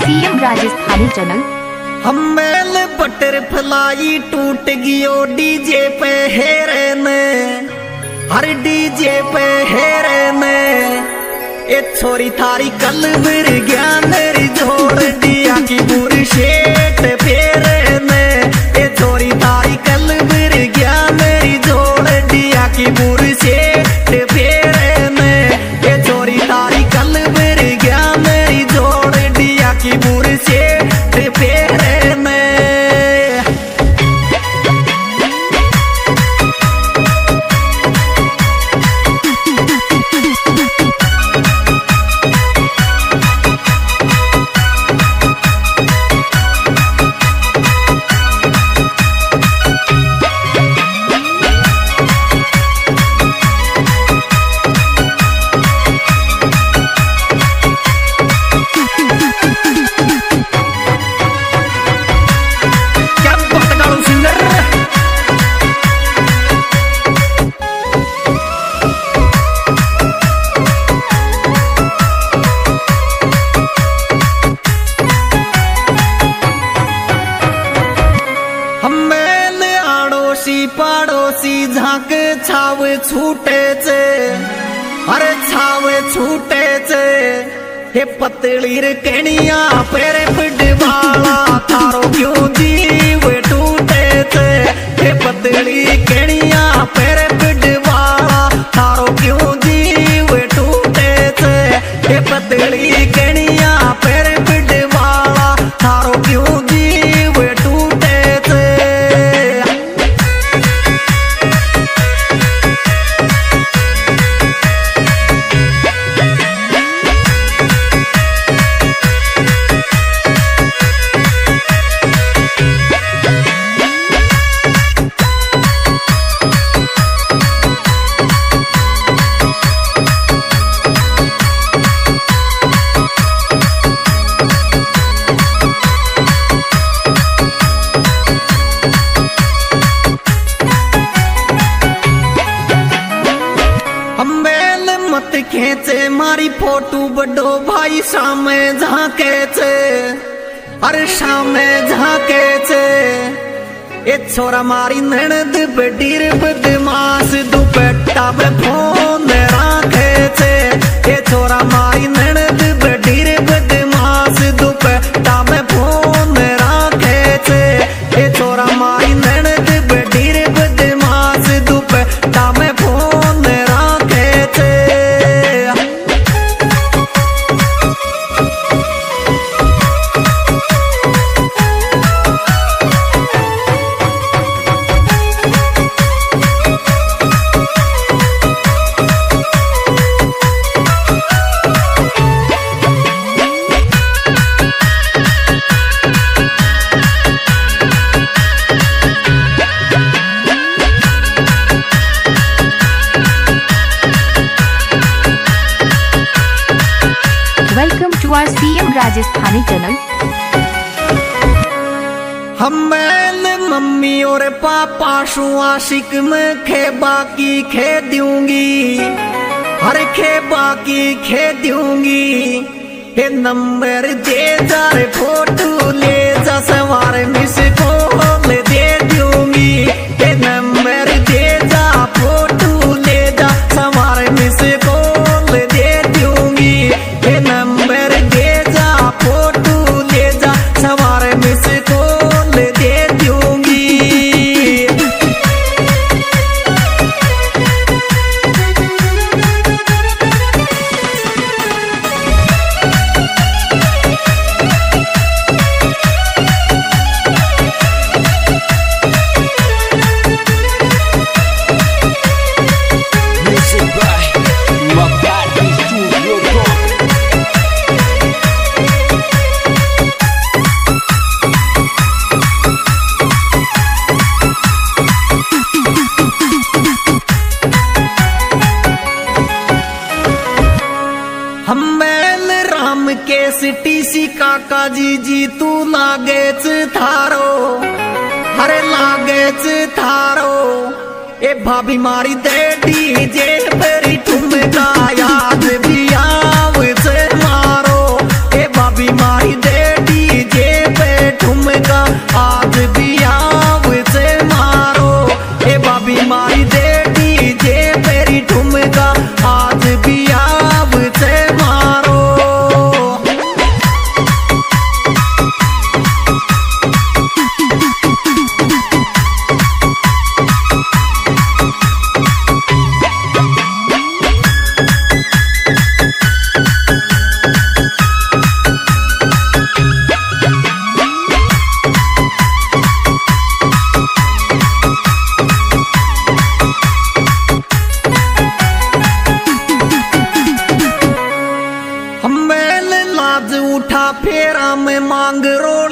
CM Rajasthani channel. हमेल butterfly टूट गियो डीजे पे हेरन, हर डीजे पे हेरन। ए छोरी थारी कल मेरे ज्ञान री जोड़ दिया की बुरी शेट फेरन। ए छोरी थारी कल मेरे ज्ञान री जोड़ दिया की बुरी शेट फेरन। ए छोरी थारी कल मेरे ज्ञान री जोड़ दिया की बुरी शेट फेरन। पड़ोसी झांक छाव छूटे चे, अरे छाव छूटे चे। हे पतली रे कणिया पेरे पिडवाला थारो क्यों जीव टूटे चे। हे पतली कणिया पेरे पिडवाला थारो क्यों जीव टूटे चे। हे पतली कणिया पेरे पिडवाला थारो क्यों जीव टूटे चे। खेचे मारी फोटो बड़ो भाई सामे झाके चे, अरे सामे झाके चे। ए छोरा मारी ननद बडीर बदमाश दुपट्टा में फोन राखे चे। ए छोरा मारी ननद बडीर बदमाश दुपट्टा में फोन राखे चे। ए छोरा मारी ननद बडीर बदमाश दुपट्टा में फोन राखे चे। Welcome to our CM Rajasthani channel. हमें मम्मी और पापा शु आशिक में खे बाकी खे दूंगी, हर खे बाकी खे दूंगी। हे नंबर दे जा रे फोटो ले जा सवार मिस कॉल दे दूंगी। हे नंबर दे जा फोटो ले जा सवार मिस कॉल दे दूंगी। हे नंबर दे जा फोटो ले जा सवार मिस कॉल दे दूंगी। टीसी काका जी तू लागेच थारो, अरे लागेच थारो। ए भाभी मारी दे डीजे पेरी ठुमका याद भी आवच मारो। ए भाभी मारी दे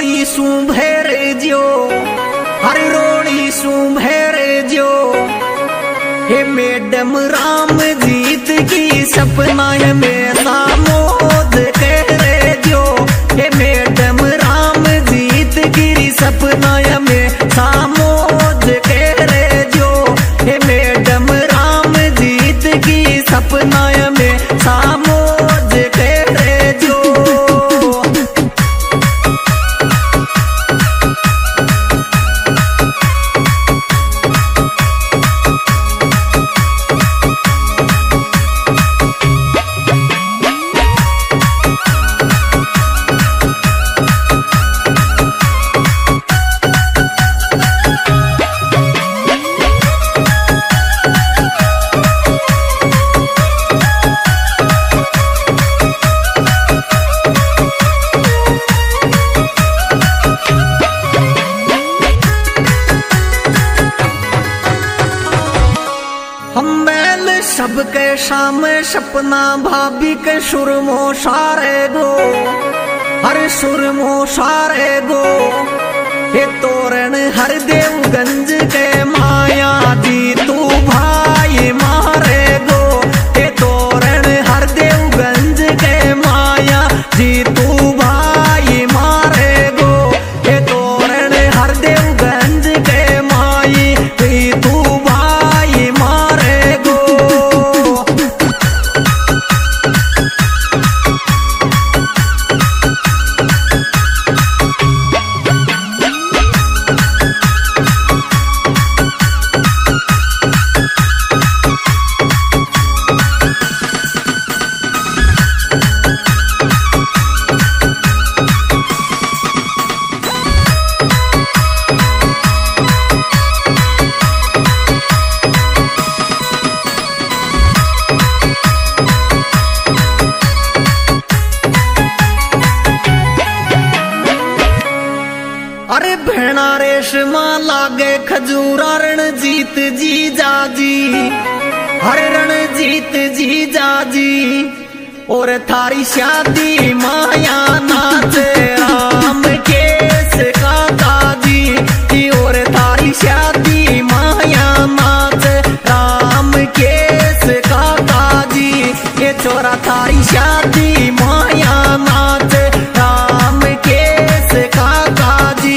रोड़ी सू भैर जो, हर रोड़ी सू भैर जो। हे मैडम राम जीत की सपना में सामोद कह रहे जो। हे मैडम राम जीत की सपना में सामोद कह रहे जो। हे मैडम राम जीत की सपना में सामोद कह रहे जो। सबके सामने सपना भाभी के सुरमो सारे गो, हर सुरमो सारे गो। हे तोरण हर देवगंज के माया दी तू भाई मारे गो। हे तोरण हर देवगंज के माया दी तू भाई मारे गो। हे तोरण हर देवगंज के माई दी तू भाई मारे गो। अरे भेणा रेशमा लागे खजूरा रणजीत जी जाजी, हरे रणजीत जी जाजी। और थारी शादी माया नाचे राम केस काका जी। और थारी शादी माया नाचे राम केस काका जी। ये छोरा थारी शादी माया नाचे राम केस काका जी।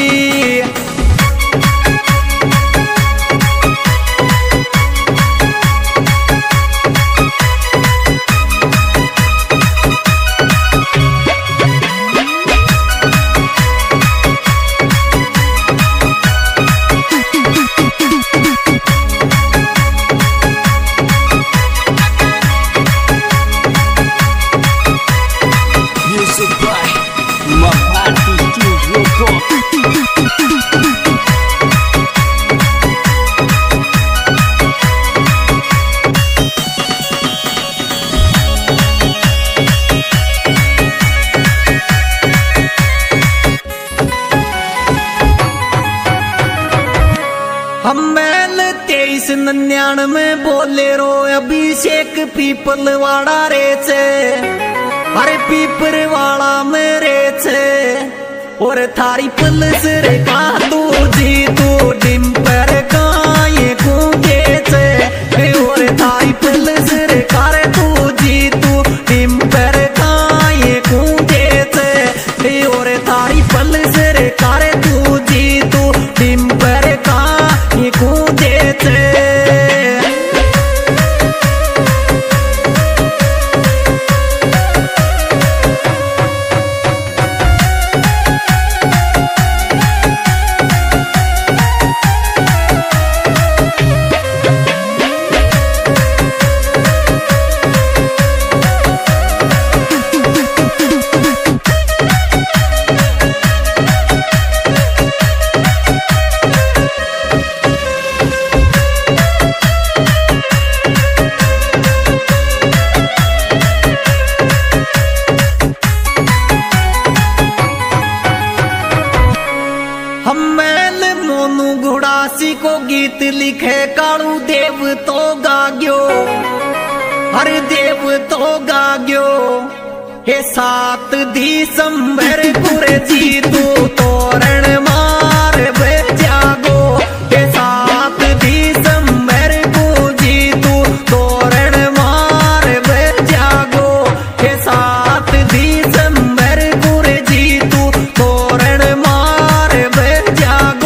हम मैल 2399 बोले रो अभिषेक पीपल वाड़ा रे छे, अरे पीपर वाला मेरे छे। और थारी पुलिस रे का तू जी तू डिम्पर का ये कूगे छे। और थारी पुलिस रे का रे तू जी तू डिम्पर का ये कूगे छे। और थारी पुलिस रे का रे तू जी तू डिम्पर का ये कूगे छे। को गीत लिखे कालू देव तो गाग्यो, हर देव तो गाग्यो। हे 7 दिसंबर पूरे जीतू तोरण मार बे जागो हे 7 दिसंबर को जीतू तोरण मार बे जागो हे 7 दिसंबर पूरे जीतू तोरण मार बे जागो।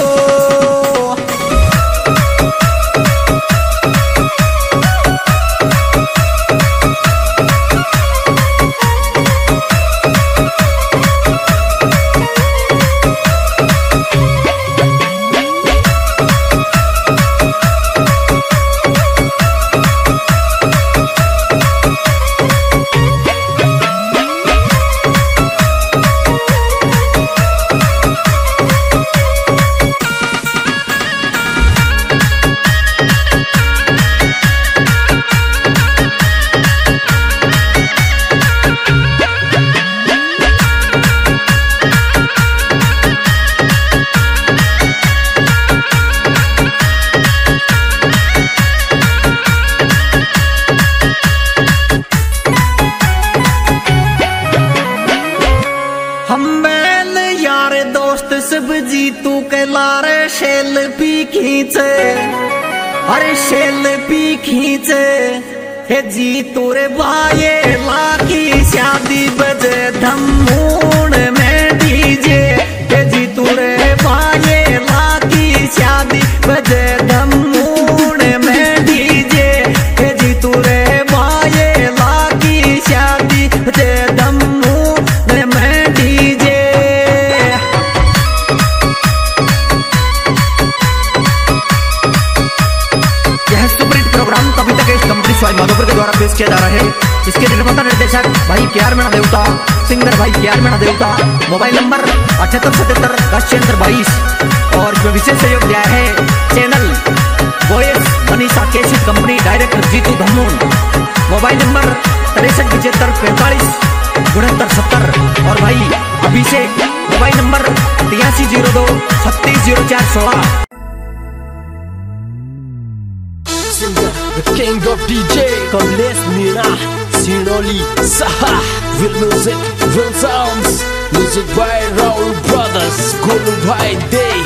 सब जीतू के लारे सेल्फी खींचे अरे सेल्फी खींचे हे जीतू रे भाई लाकी शादी बजे धमून में डीजे हे जीतू रे भाई लाकी शादी बजे धमून में डीजे हे जीतू रे भाई लाकी शादी बजे धमून में डीजे। कभी तक इस कंपनी स्वाइल माधोपुर के द्वारा पेश किया जा रहा है। इसके निर्माता निर्देशक भाई के आर मीणा देवता, सिंगर भाई के आर मीणा देवता। मोबाइल नंबर 7877-22 और जो विशेष सहयोग दिया है channel voice Manisha cassette company director Jeetu Dhamun. Mobile number 6375456970 और भाई अभिषेक मोबाइल नंबर 8302-360416। The king of DJ Kamlesh Meena Sinoli Saha Real music, real sounds. Music by Raul Brothers Golu Bhai Day।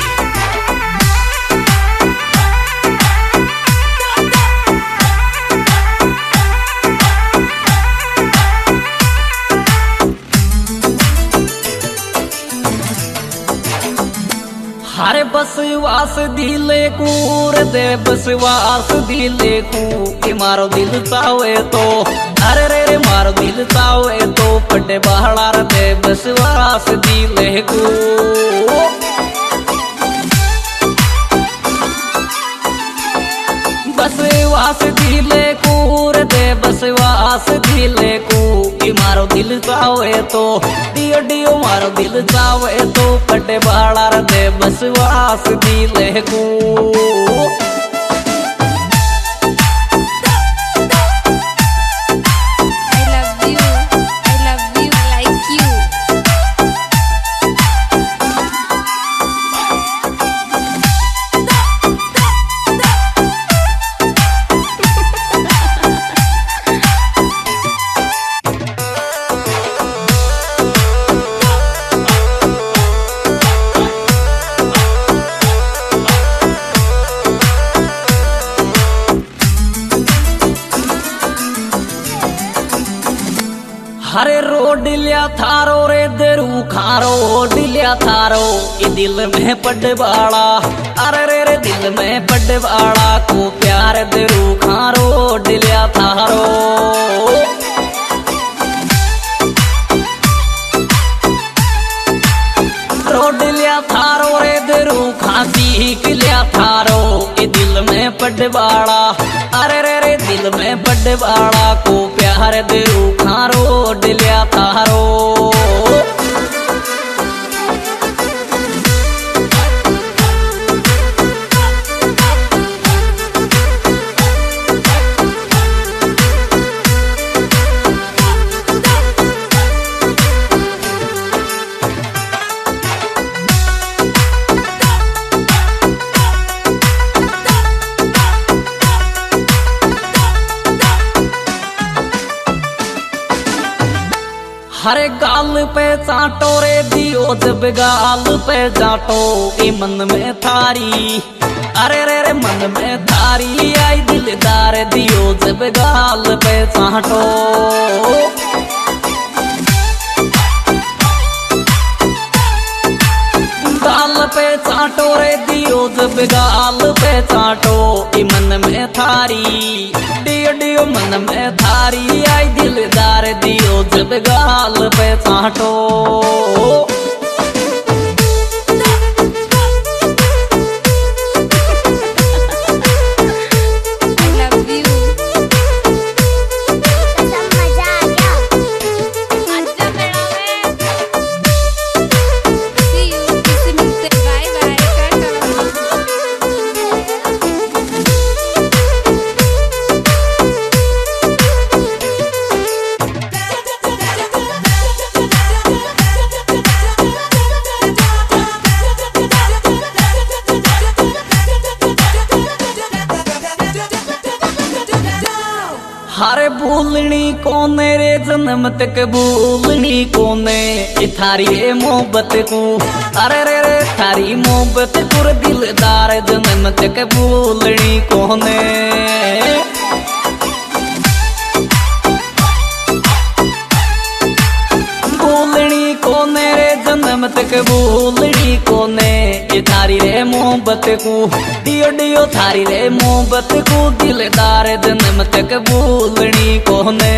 हरे बसवास दिले कूर दे बसवास दिले कू कि मारो दिल तावे तो अरे रे रे मारो दिल तावे तो पटे बहलार दे बसवास दिले कू। बसवास दिले कूर दे बसवास दिले कू कि मारो दिल चावे तो डियो डियो मारो दिल चावे तो पटे बहलार दे बसवास दिले कू। हरे रोड लिया थारो रे दरू खारो डिलिया थारो ये दिल में पड़वाड़ा अरे रे रे दिल में पड़वाड़ा को प्यार दरू खारो डिलिया थारो। रोड लिया थारो रे दरू खांसी किलिया थारो ये दिल में पड़वाड़ा अरे रे रे दिल में पड़वाड़ा को प्यार दरू खारो डिलिया थारो। हरे गाल पे चाटो रे दियो जब गाल पे जाटो ए मन में थारी, अरे रे रे मन में थारी आई दिलदार दियो जब गाल पे चाटो। गाल पे चाटो रे दियो जब गाल पे चाटो ए मन में थारी, डियो डियो मन में थारी आई दिलदार दियो जब गाल पे चाटो। हरे भूलनी कोने रे जन्म तक भूलनी कोने ये थारी है मोहब्बत को, अरे रे रे थारी मोहब्बत को दिलदार जन्म तक भूलनी कोने। भूलनी कोने रे जन्म तक भूलनी कोने ये थारी रे मोहब्बत को, डियो डियो थारी रे मोहब्बत को दिलदार जन्म तक भूलनी कोने।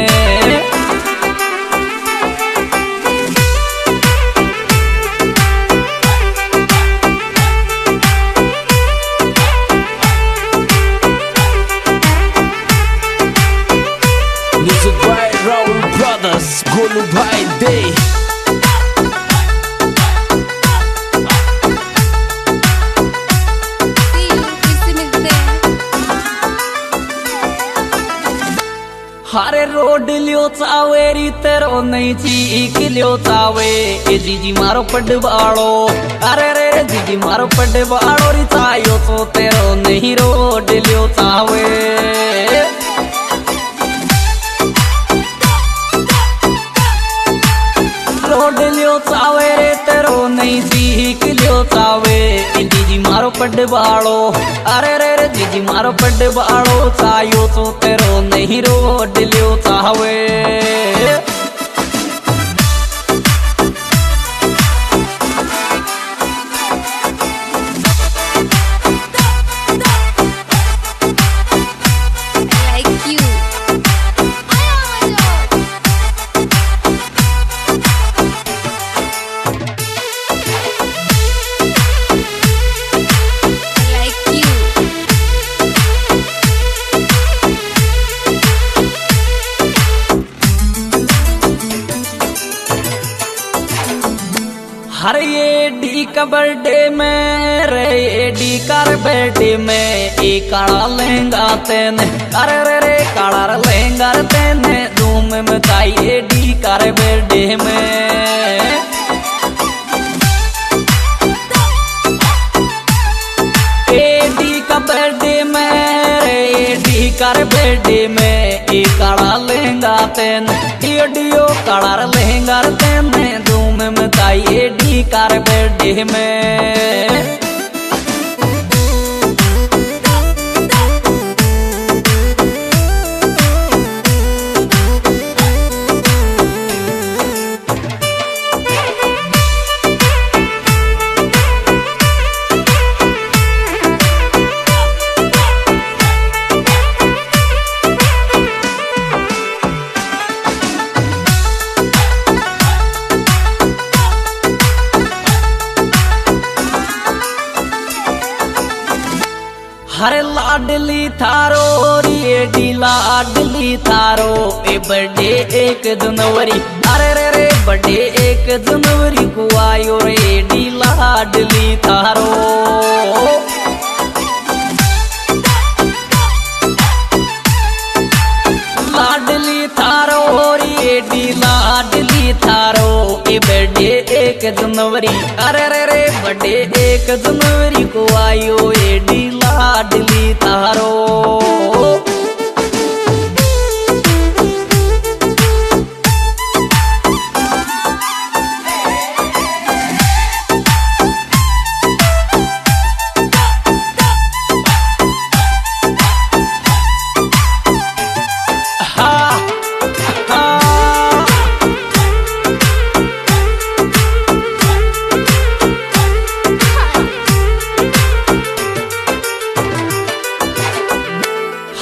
Music by Raul Brothers, Golu Bhai Day. हरे रोड लियो चावेरी तेरो नहीं चीक लियो चावे ए जीजी मारो पडवाड़ो, अरे रे रे जीजी मारो पडवाड़ो री चायो तो तेरो नहीं रोड लियो चावे। रोड लियो चावे रे तेरो नहीं चीक लियो चावे ए जीजी मारो पडवाड़ो, अरे रे रे जीजी मारो पडवाड़ो चायो तो तेरो नहीं रोड लियो चावे। हर ये डी का बर्थडे में रे ये डी कर बर्थडे में एक काला लहंगा तेने, अरे रे रे काला लहंगा तेने धूम मचाई ये डी कर बर्थडे में। ए डी का बर्थडे में रे ये डी कर बर्थडे में एक काला लहंगा तेने, डियो डियो काला लहंगा तेने धूम मचाई ये डी कर बर्थडे में। हरे लाडली थारो रे डी लाडली थारो ए बर्थडे 1 जनवरी, अरे रे रे बर्थडे 1 जनवरी को आयो रे डी लाडली थारो। लाडली थारो रे डी लाडली थारो ए बर्थडे 1 जनवरी, अरे रे रे बर्थडे 1 जनवरी को आयो ए डी लाडली थारो।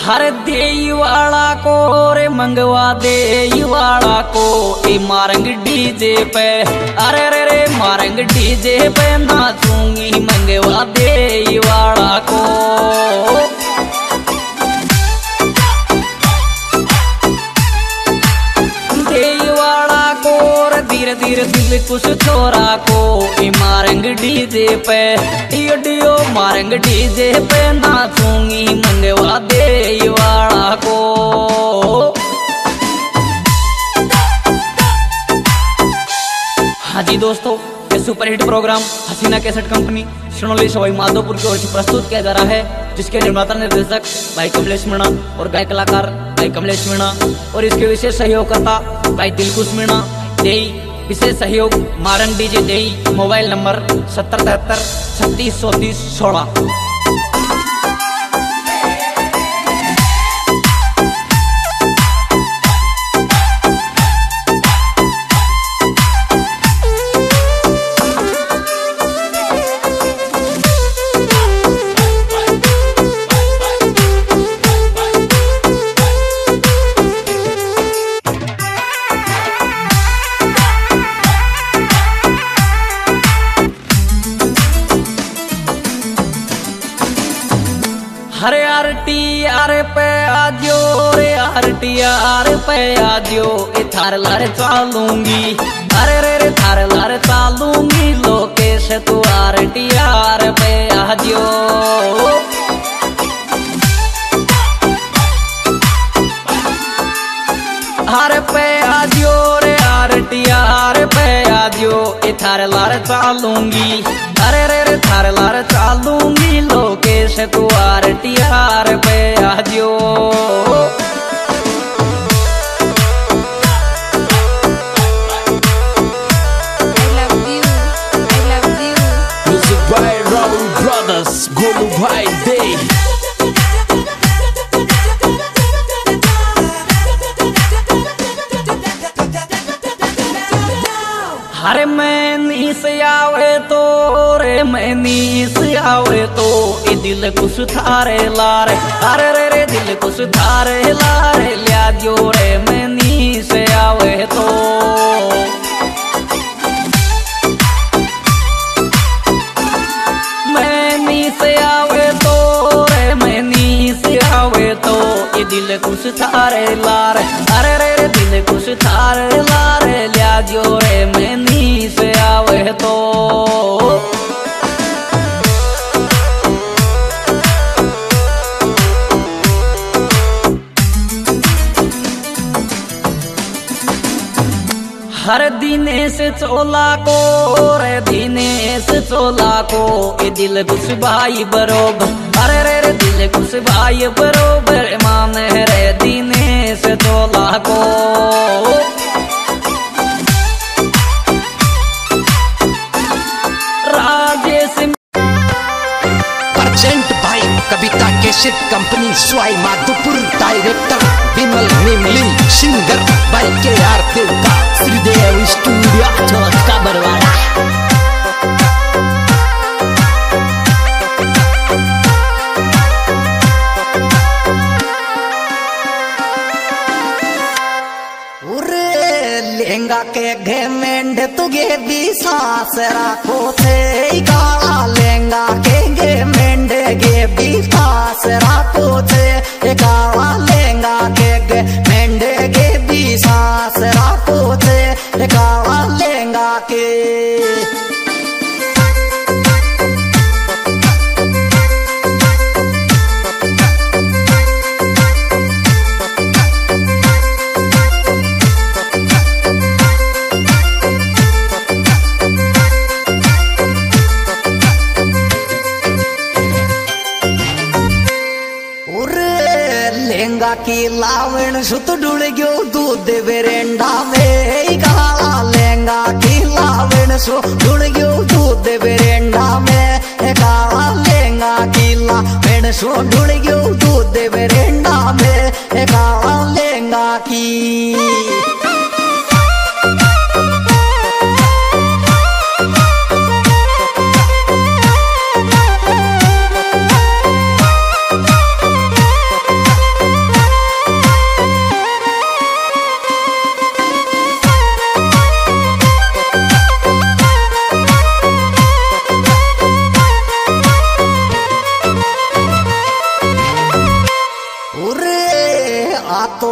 हर देई वाला को रे मंगवा देई वाला को ए मारंग डीजे पे, अरे रे रे मारंग डीजे पे नाचूंगी मंगवा देई वाला को। देई वाला को रे धीरे धीरे दिल कुछ छोरा को ए मारंग डीजे पे, डियो डियो मारंग डीजे पे नाचूंगी मंगवा देई वाला को। हाँ जी दोस्तों, ये superhit program Haseena cassette company Sinoli Sawai Madhopur की ओर से प्रस्तुत किया जा रहा है, जिसके निर्माता निर्देशक भाई कमलेश मीणा और गायक कलाकार भाई कमलेश मीणा और इसके विशेष सहयोगकर्ता भाई दिलकुश मीणा। देई विशेष सहयोग मारंग डीजे देई, मोबाइल नंबर 7073 36 34 16। हरे आर पे आजो रे आर पे आजो ए थार लारे चालूंगी, अरे रे रे थार लारे चालूंगी लोकेश तू आर पे आजो। हर पे आजो रे आर पे आजो ए थार लारे चालूंगी, अरे रे रे थार लारे चालूंगी लोकेश तू आर पे आजो। Music by Raul Brothers, Golu Bhai Day। हरे मैं नीस आवे तो रे मैं नीस आवे तो ए दिल कुछ थारे लारे, अरे रे रे दिल कुछ थारे लारे लिया जो रे मैं नीस आवे तो। मैं नीस आवे तो रे मैं नीस आवे तो ए दिल कुछ थारे लारे, अरे रे रे दिल कुछ थारे लारे लिया जो रे मैं नीस आवे तो। हर दिनेश चोला को रे दिनेश चोला को ए दिल कुछ भाई बरोबर, अरे रे रे दिल कुछ भाई बरोबर मान रे दिनेश चोला को। राजेश प्रेजेंट भाई Kavita cassette company Sawai Madhopur, director Vimal Nimlin, singer भाई KR देवता, श्रीदेव स्टूडियो चौथा बरवाड़ा। लहंगा के घे मेंढ तुगे भी सांस राखो थे, काला लहंगा के घे मेंढ गे भी सांस राखो थे, काला लहंगा के घे मेंढ गे भी सांस राखो थे, काला लहंगा के। लहंगा की लावण सुत डुल गयो दूध बेरेंडा में, काला लहंगा की लावण सु डुल गयो दूध बेरेंडा में, काला लहंगा की लावण सु डुल गयो दूध बेरेंडा में, काला लहंगा की।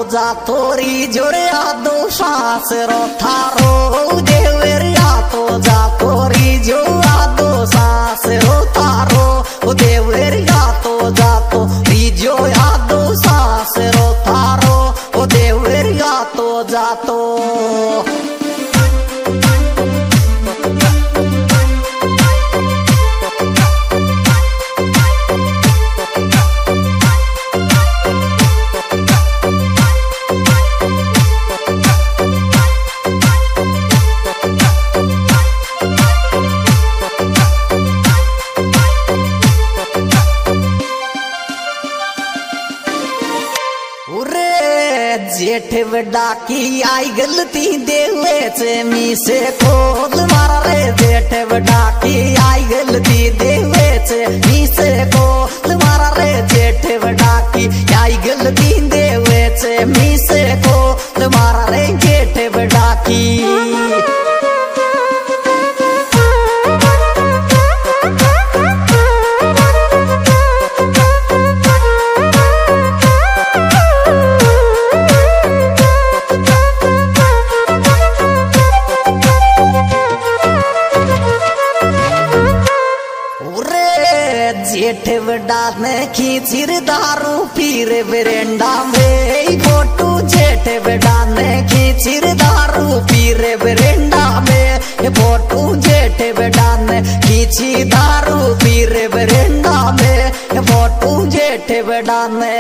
जातो री जोरिया दो सांस रो थारो देवरिया तो जातो री जो दो सांस रो थारो देवरिया तो जातो री जो दो सांस रो थारो देवरिया तो जातो। जेठ बड़ा की आई गलती देवे से मी से खोल मारा रे जेठ बड़ा की आई गलती देवे से मी से खोल मारा रे जेठ बड़ा की आई गलती देवे से मी से खोल मारा रे जेठ बड़ा की। जेठ बड़ा ने खींचिर दारू पीर बरेंडा में फोटो जेठ बड़ा ने खींचिर दारू पीर बरेंडा में फोटो जेठ बड़ा ने खींची दारू पीर बरेंडा में फोटो जेठ बड़ा ने।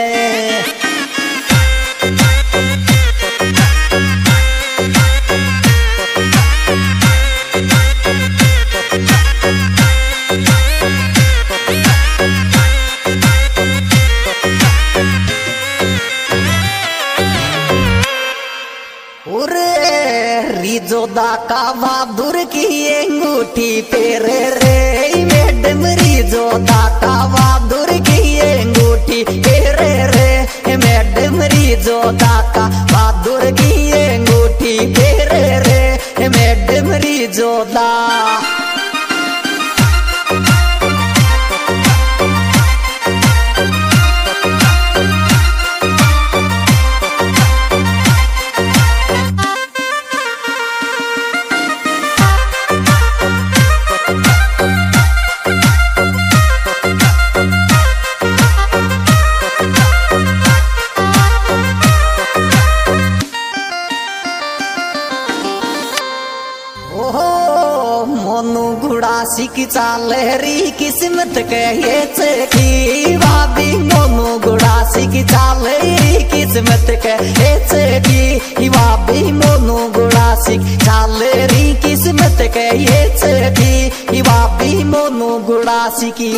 रिजोदा का बहादुर की अंगूठी पेरे रे मैडम रिजोदा का बहादुर की अंगूठी पेरे रे मैडम रिजोदा का बहादुर की अंगूठी पेरे रे मैडम रिजोदा। सिक चाले री किस्मत कहे की भाभी मोनू गुड़ा सिक चाले री किस्मत कहे की भाभी मोनू गुड़ा सिक चाले री किस्मत कहे की भाभी मोनू गुड़ा सिकी।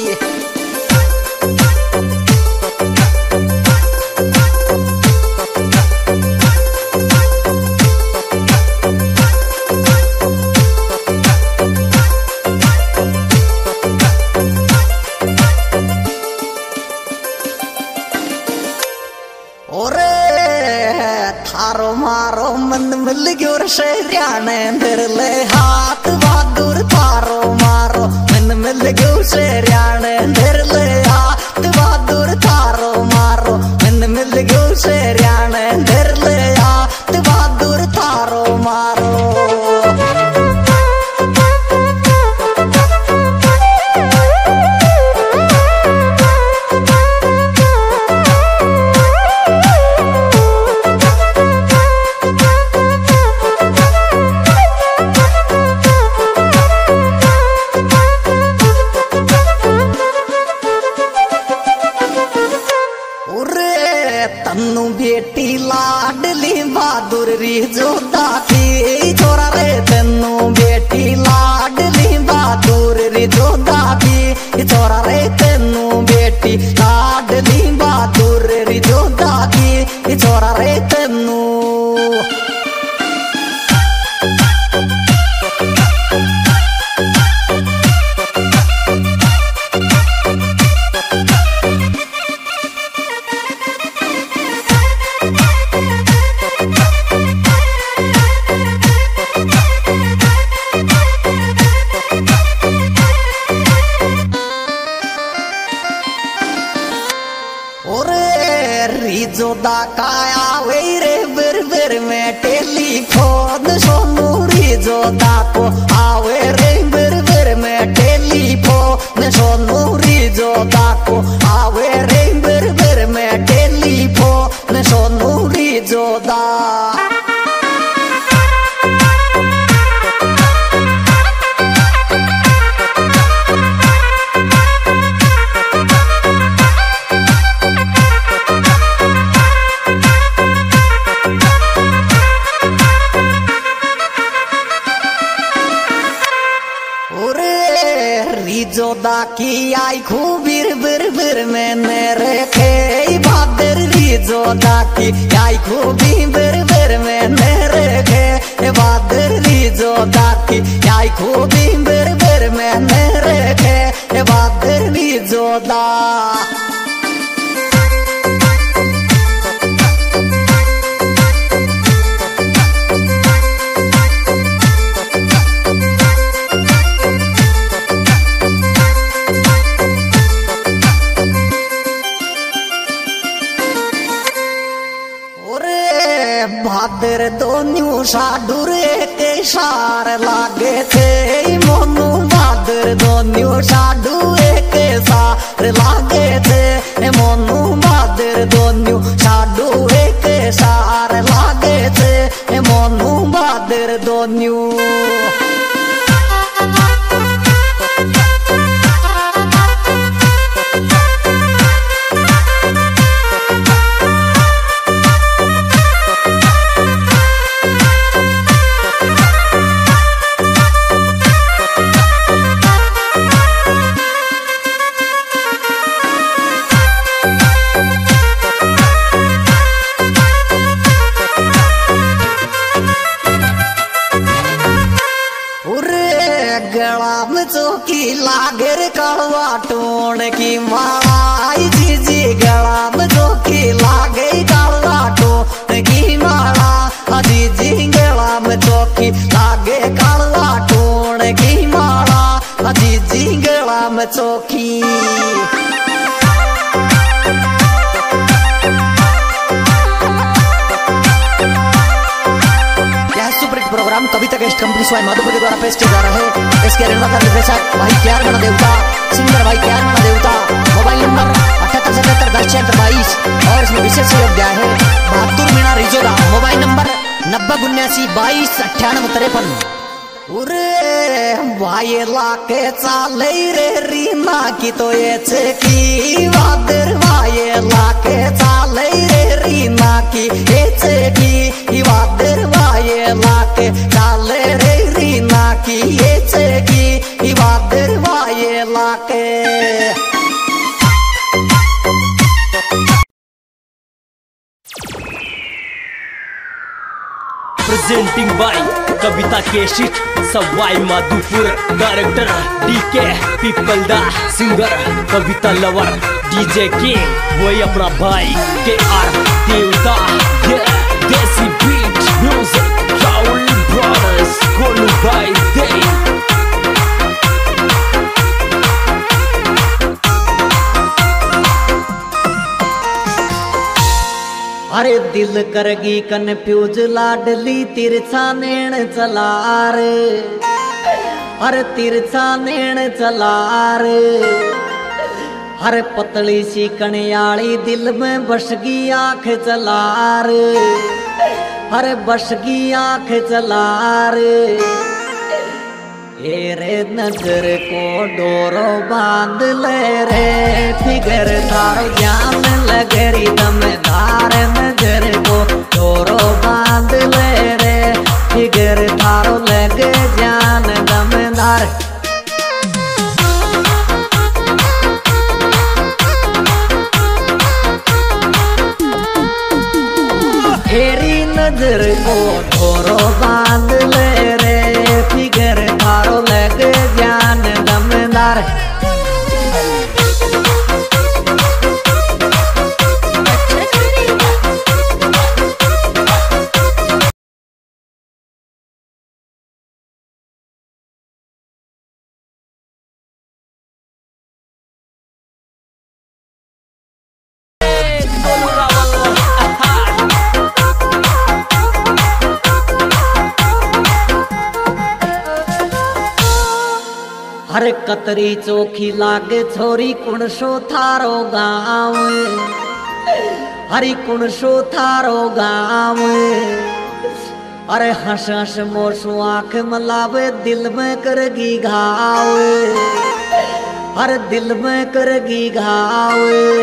थारो मारो मन मिल गयो शहरियाने अंदर ले हाथ बहादुर थारो मारो मन मिल गयो शहरियाने अंदर ले हाथ बहादुर थारो मारो मन मिल गयो शहरियाने अंदर ले हाथ बहादुर थारो मारो। तन्नू बेटी लाडली बहादुर रिजोदा की छोरा रे तन्नू बेटी लाडली बहादुर रिजोदा की छोरा रे तन्नू बेटी लाडली बहादुर रिजोदा की छोरा रे तन्नू। जोदा काया वे रे बिर बिर में टेलीफोन सोनू री जोदा को आवे रे बिर बिर में टेलीफोन सोनू री जोदा को आवे रे बिर बिर में टेलीफोन सोनू री जोदा। जोदा की आई खूबिर बिर बिर में मेरे खे बहादुर री जोदा की आई खूबी बिर बिर में मेरे खे बहादुर री जोदा की आई खूबी बिर बिर में मेरे खे बहादुर री जोदा। बहादुर दोनों साडूर के सार लागे थे मोनू बहादुर दोनों साडू के सार लागे थे मोनू बहादुर दोनों साडू के सार लागे थे मोनू बहादुर दोनों। चौकी लागर कड़वा टोन की माई जीजी गला में चौकी लागे कड़वा टोन की माला जीजी गला में चौकी लागे कड़वा टोन की माला जीजी गला में चौकी। प्रोग्राम कविता गेस्ट कंपनी स्वाई माधोपुर द्वारा पेश किया जा रहा है। इसके निर्माता निर्देशक भाई प्यार गणा देवता, सिंगर भाई प्यार गणा देवता। मोबाइल नंबर 78771022 और इसमें विशेष सहयोग दिया है बहादुर मीणा रिजोदा। Mobile number 9079229853। उरे भाई लाके चाले रे रीना की तो ये की बहादुर भाई लाके चाले रे रीना की ये बहादुर भाई लाके चाले रे रीना की ये बहादुर भाई लाके। Presenting by Kavita cassette Sawai Madhopur. Director DK Pipalda, singer Kavita lover, DJ king वही अपना भाई K R Devta. Desi beat music Rahul brothers Golu भाई दे। अरे दिल करगी कन्फ्यूज लाडली तिरछा नैन चला रे, अरे तिरछा नैन चला रे। अरे पतली सी कणियाली दिल में बसगी आंख चला रे, अरे बसगी आंख चला रे। रे नजर को डोरो बांध ले रे, फिगर थारो जान लगरी दमदार। नजर को डोरो बांध ले रे, फिगर थारो लगे जान दमदार। तेरी नजर को डोरो बांध ले रे, फिगर थारो लगे जान दमदार। अरे कतरी चोखी लागे छोरी कुणसो थारो गाँव, हरी कुणसो थारो गाँव। अरे हंस हंस मोसू आंख मलावे दिल में करगी घाव, अरे दिल में करगी घाव।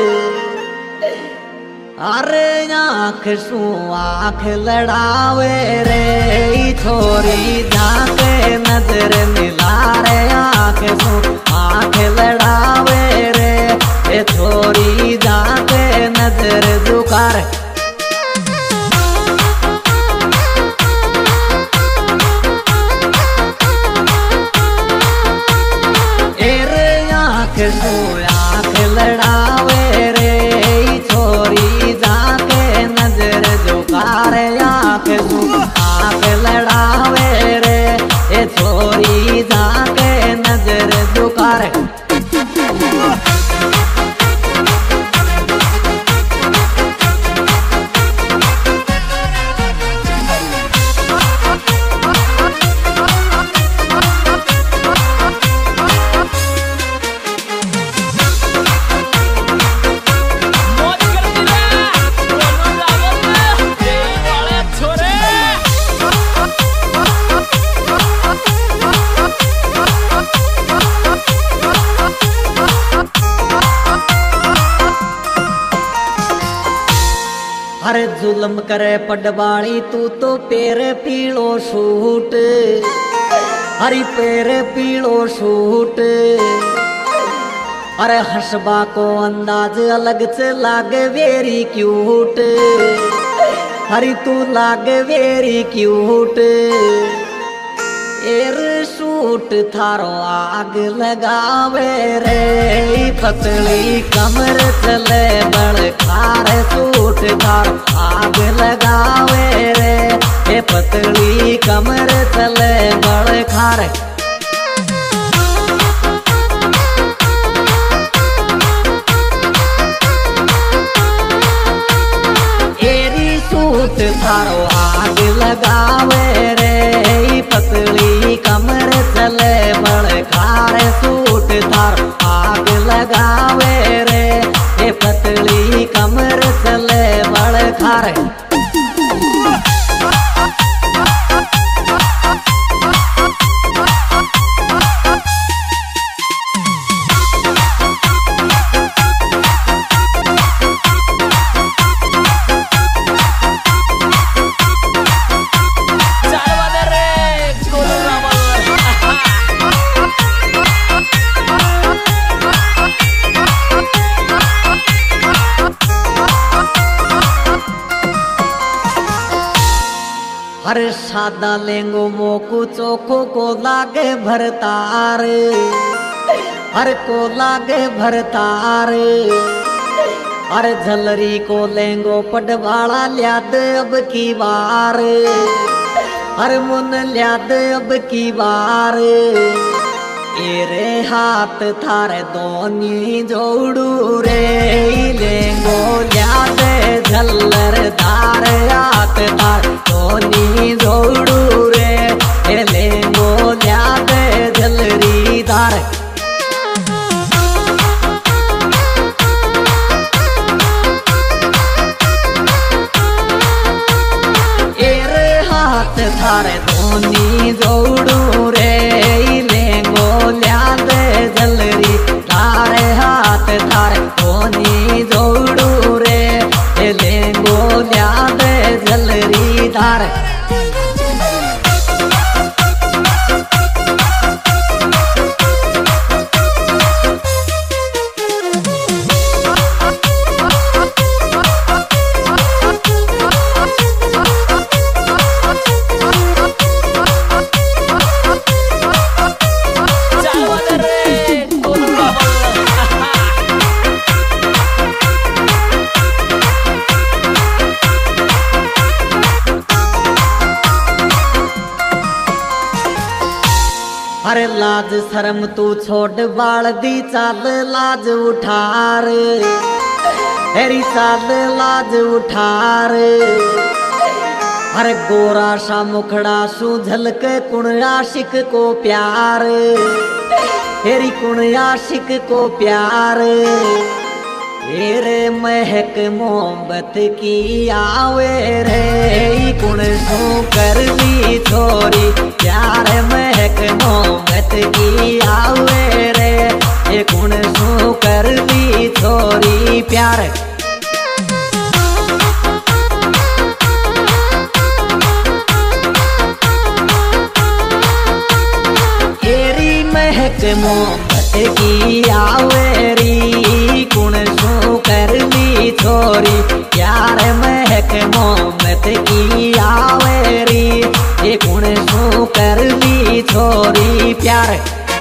अरे आंख सू आंख लड़ावे रे छोरी जाके नजर मिला रे, आंख सू आंख लड़ावे रे छोरी जाके नजर झुका रे। आंख सू आंख लड़ावे रे छोरी जाके नजर झुका रे, आंख सू आंख लड़ावे रे छोरी जाके नजर झुका रे। अरे जुल्म करे पडवाली तू तो पैर पीलो सूट, हरी पैर पीलो सूट। अरे हंसबा को अंदाज अलग से लागे वेरी क्यूट, हरी तू लागे वेरी क्यूट। एर सूट थारो आग लगावे रे पतली कमर चले बड़ खार, सूट थारो आग लगावे रे पतली कमर चले बड़ खार। एरी सूट थारो आग लगावे रे पतली कमर चले बड़ खार, सूट थारो आग लगावे रे पतली कमर चले बड़ खार। अरे सादा लेंगो मोकू चोखो को लागे भरतार, अरे को लागे भरतार। अरे झलरी को लेंगो पडवाला ल्याद अब की बार, अरे मुन ल्याद अब की बार। एरे हाथ थारे दोनी जोड़ू रे लेंगो ल्याद झल्लर दार, हाथ थार दोनी जोड़ू रे लेंगो ल्याद झलरी दार। एरे हाथ थारे दोनी जोड़ू रे लेंगो ल्याद झलरी दार, हाथ थारे दोनी जोड़ू रे लेंगो ल्याद झलरी दार। अरे लाज शर्म तू छोड़ बाल दी चाल लाज उठार, हेरी चाल लाज उठार। अरे गोरा सा मुखड़ा सू झलक कुण आशिक को प्यार, हेरी कुण आशिक को प्यार रे महक मोहब्बत की आवे रे कुण सो कर ली छोरी प्यार महक मोहब्बत की आवे रे कुण सो कर ली छोरी प्यार महक मोहब्बत की आवेरी कुण सो कर ली छोरी प्यार महक मोहब्बत की आवेरी ये कुण सो कर ली छोरी प्यार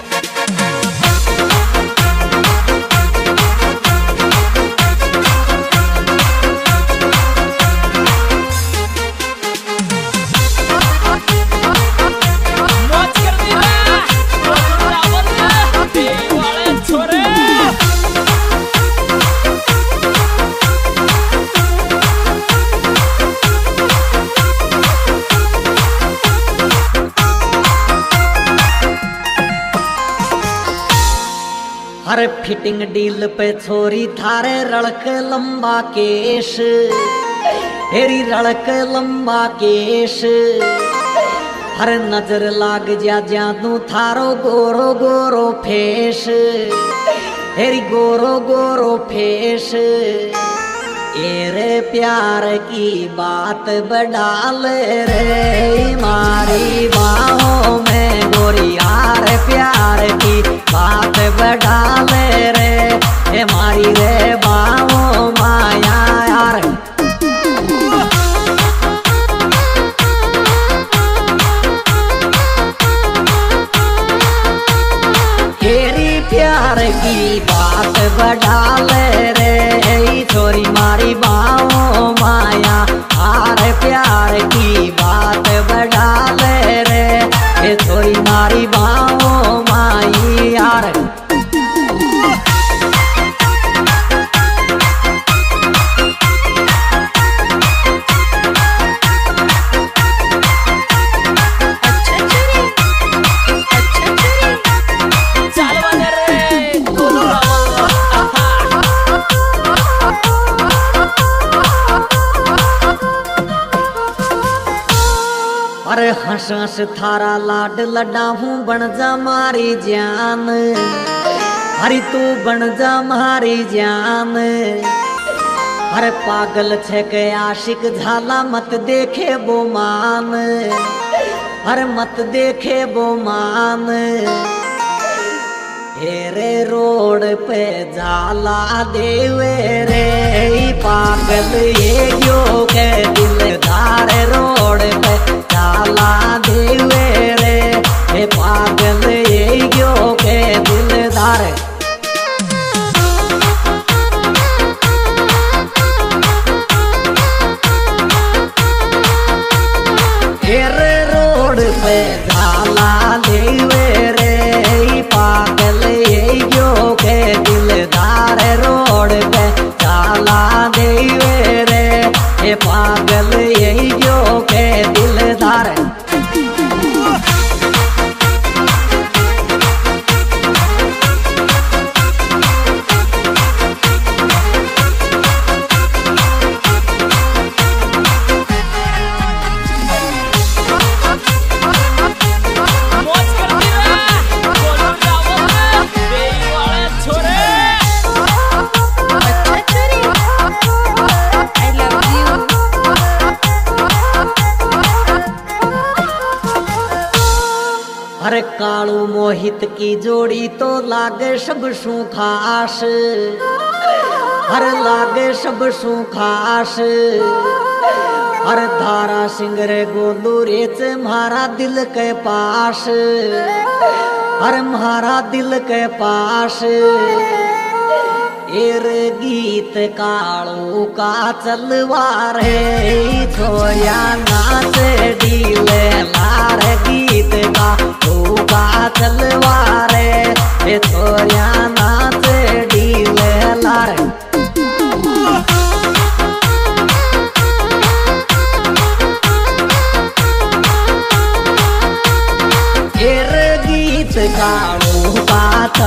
हर फिटिंग डील पे छोरी थारे रड़क लंबा केश हेरी रड़क लंबा केश हर नजर लाग जा जादू थारो गोरो गोरो फेस हेरी गोरो गोरो फेस एरे प्यार की बात बढ़ाल रे मारी बाहों में गोरी यार प्यार की बात बढ़ाल रे मारी रे बाहों माया यार तेरी प्यार की बात बढ़ाल रे छोरी मारी बाहों माया हार प्यार की बात बढ़ाल रे छोरी मारी बाहों माई यार अरे हंस हंस थारा लाड लड्डा हूँ बन जा मारी जान हरी तू बन जा मारी जान अरे पागल छे के आशिक झाला मत देखे वो मान अरे मत देखे वो मान हेरे रोड पे झाला देवे रे पागल ये जो के दिलदार रोड पे झाला देवे रे हे पागल ये जो के दिलदार हेरे रोड पे झाला देवे रे पागल ये जो के दिलदार रोड पे झाला देवे रे हे पागल ये जो के दिलदार अरे कालू मोहित की जोड़ी तो लागे सब सु खास हर लागे सब सु खास हर धारा सिंह रे गोलू रेच म्हारा दिल के पास हर म्हारा दिल के पास एर गीत कालू का चलवार है छोया नाच डीले लार गीत का तू का चलवार है छोया नाच डीले लार एर गीत कालू का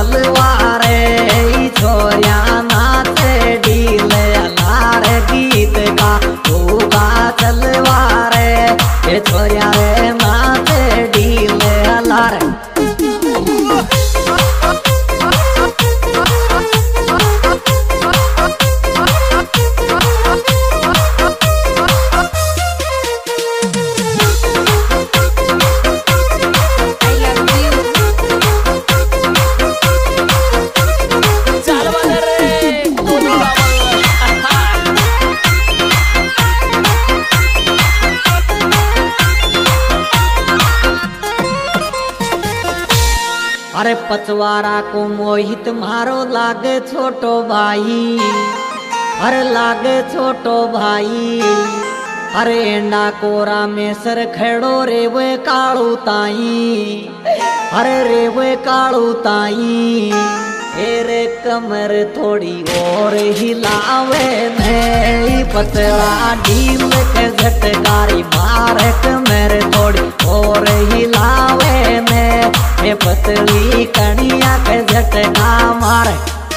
पचवारा को मोहित मारो लागे छोटो भाई, अरे लागे छोटो भाई। अरे एंडा कोरा में सर खेड़ो रे वे कालू ताई, अरे रे वे कालू ताई। रे कमर थोड़ी और हिलावे नहीं, पतला ढील के झटकारी मारे कमर थोड़ी और हिलावे ने, पतली कनिया के झटका मारे।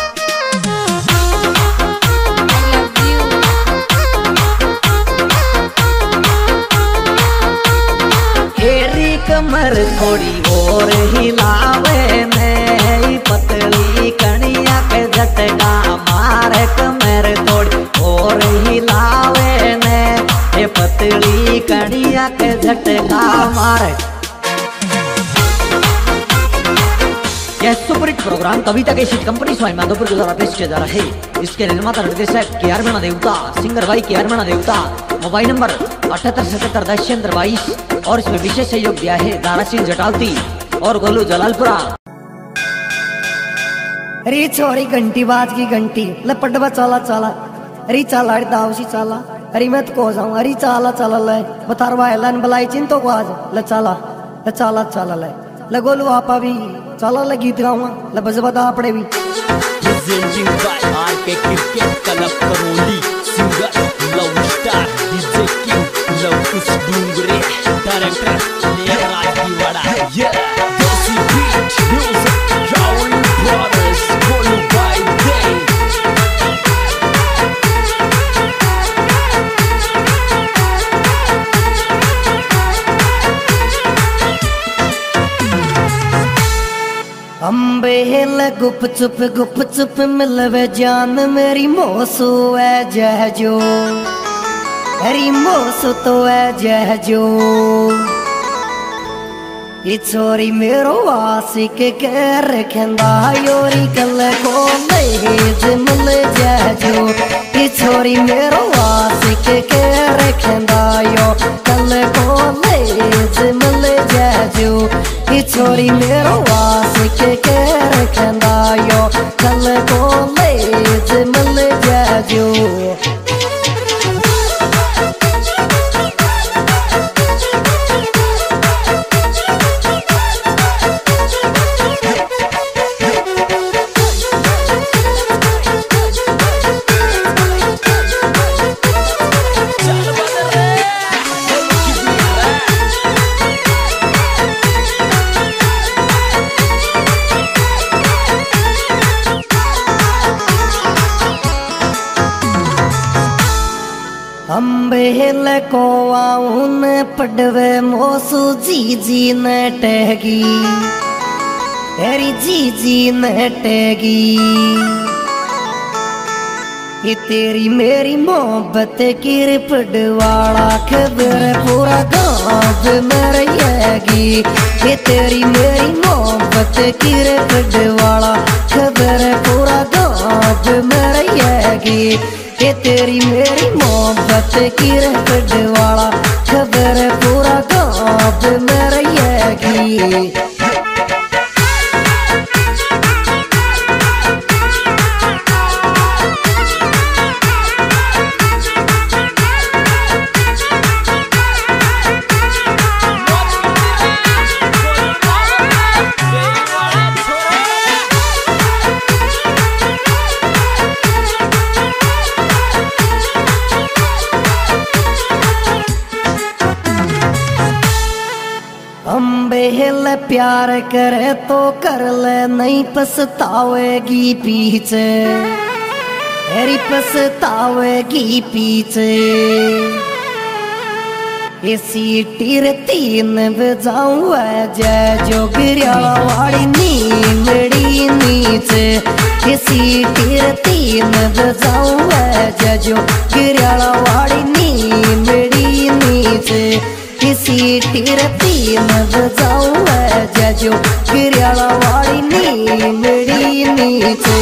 हेरी कमर थोड़ी और हिलावे ने, पतली कनिया के झटका मारे कमर थोड़ी और हिलावे ने, पतली कनिया के झटका मारे। यह सुपरहिट प्रोग्राम कविता के शीट कंपनी स्वाई माधोपुर के द्वारा पेश किया जा रहा है। इसके निर्माता निर्देशक KR मीणा देवता, सिंगर भाई KR मीणा देवता। मोबाइल नंबर 787710 और इसमें विशेष सहयोग दिया है दारा सिंह जटावती और गोलू जलालपुरा। अरे छोरी घंटी बाज की घंटी लपटवा चला चला, अरे चला दावसी चला, अरे मैं तो को जाऊं, अरे चला चला ले बतारवा एलन बलाई चिंतो को आज ल चला ल चला चला ले लगोलू आपा भी चला ले गीत गाऊंगा ल बजबदा आपड़े भी। Presenting by RK cricket club Karauli, singer love star DJ king love कुछ डूंगरे, डायरेक्टर लेयर राजवाड़ा। ये desi beat music Rahul brothers Golu by day. अम्बेल गुप चुप मिलवे जान मेरी मोसू है जहजो, अरे मोसू तो है जहजो। ये छोरी मेरो आशिक कह रखंदा योरी कल को लेज मिल जहजो। ये छोरी मेरो आशिक कह रखंदा यो कल को लेज मिल जहजो। ये छोरी मेरो आशिक कह रखंदा यो कल को लेज मिल जहजो। अम्बेल को आऊन पडवे मोसू जी न टहगी, तेरी जी न टहगी। ये तेरी मेरी मोहब्बत की पडवाड़ा खबर पूरा गाँव में रहेगी। ये तेरी मेरी मोहब्बत की पडवाड़ा खबर पूरा गाँव में रहेगी। ये तेरी मेरी मोहब्बत की पडवाड़ा खबर पूरा गाँव में रहेगी। अम्बेल प्यार करे तो कर ले नहीं पछतावेगी पीछे, तेरी पछतावेगी पीछे। इसी टीर 3 बजाऊं जय जो गिरियाला वाड़ी नीमड़ी नीचे। इसी टीर 3 बजाऊं जय जो गिरियाला वाड़ी नीमड़ी नीचे। इसी टीर 3 बजाऊं जय जो गिरियाला वाड़ी नीमड़ी नीचे।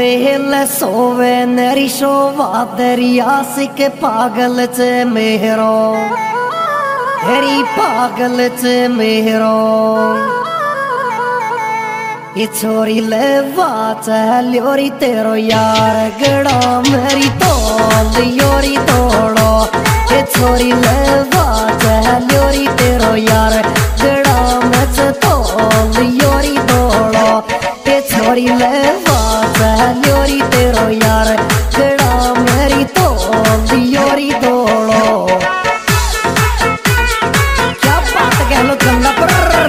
अम्बेल सोवे नरी शोभा दरिया सिक पागल च मेहरो हेरी पागल च मेहरो ये छोरी ले ल्योरी तेरो यार गड़ा मेरी तोल योरी तोड़ो ये छोरी ले ल्योरी तेरो यार गड़ा मच तोल योरी तोड़ो ये छोरी ले ल्योरी तेरो यार गड़ा मेरी तोल योरी तोड़ो क्या बात कह लो गंदा पर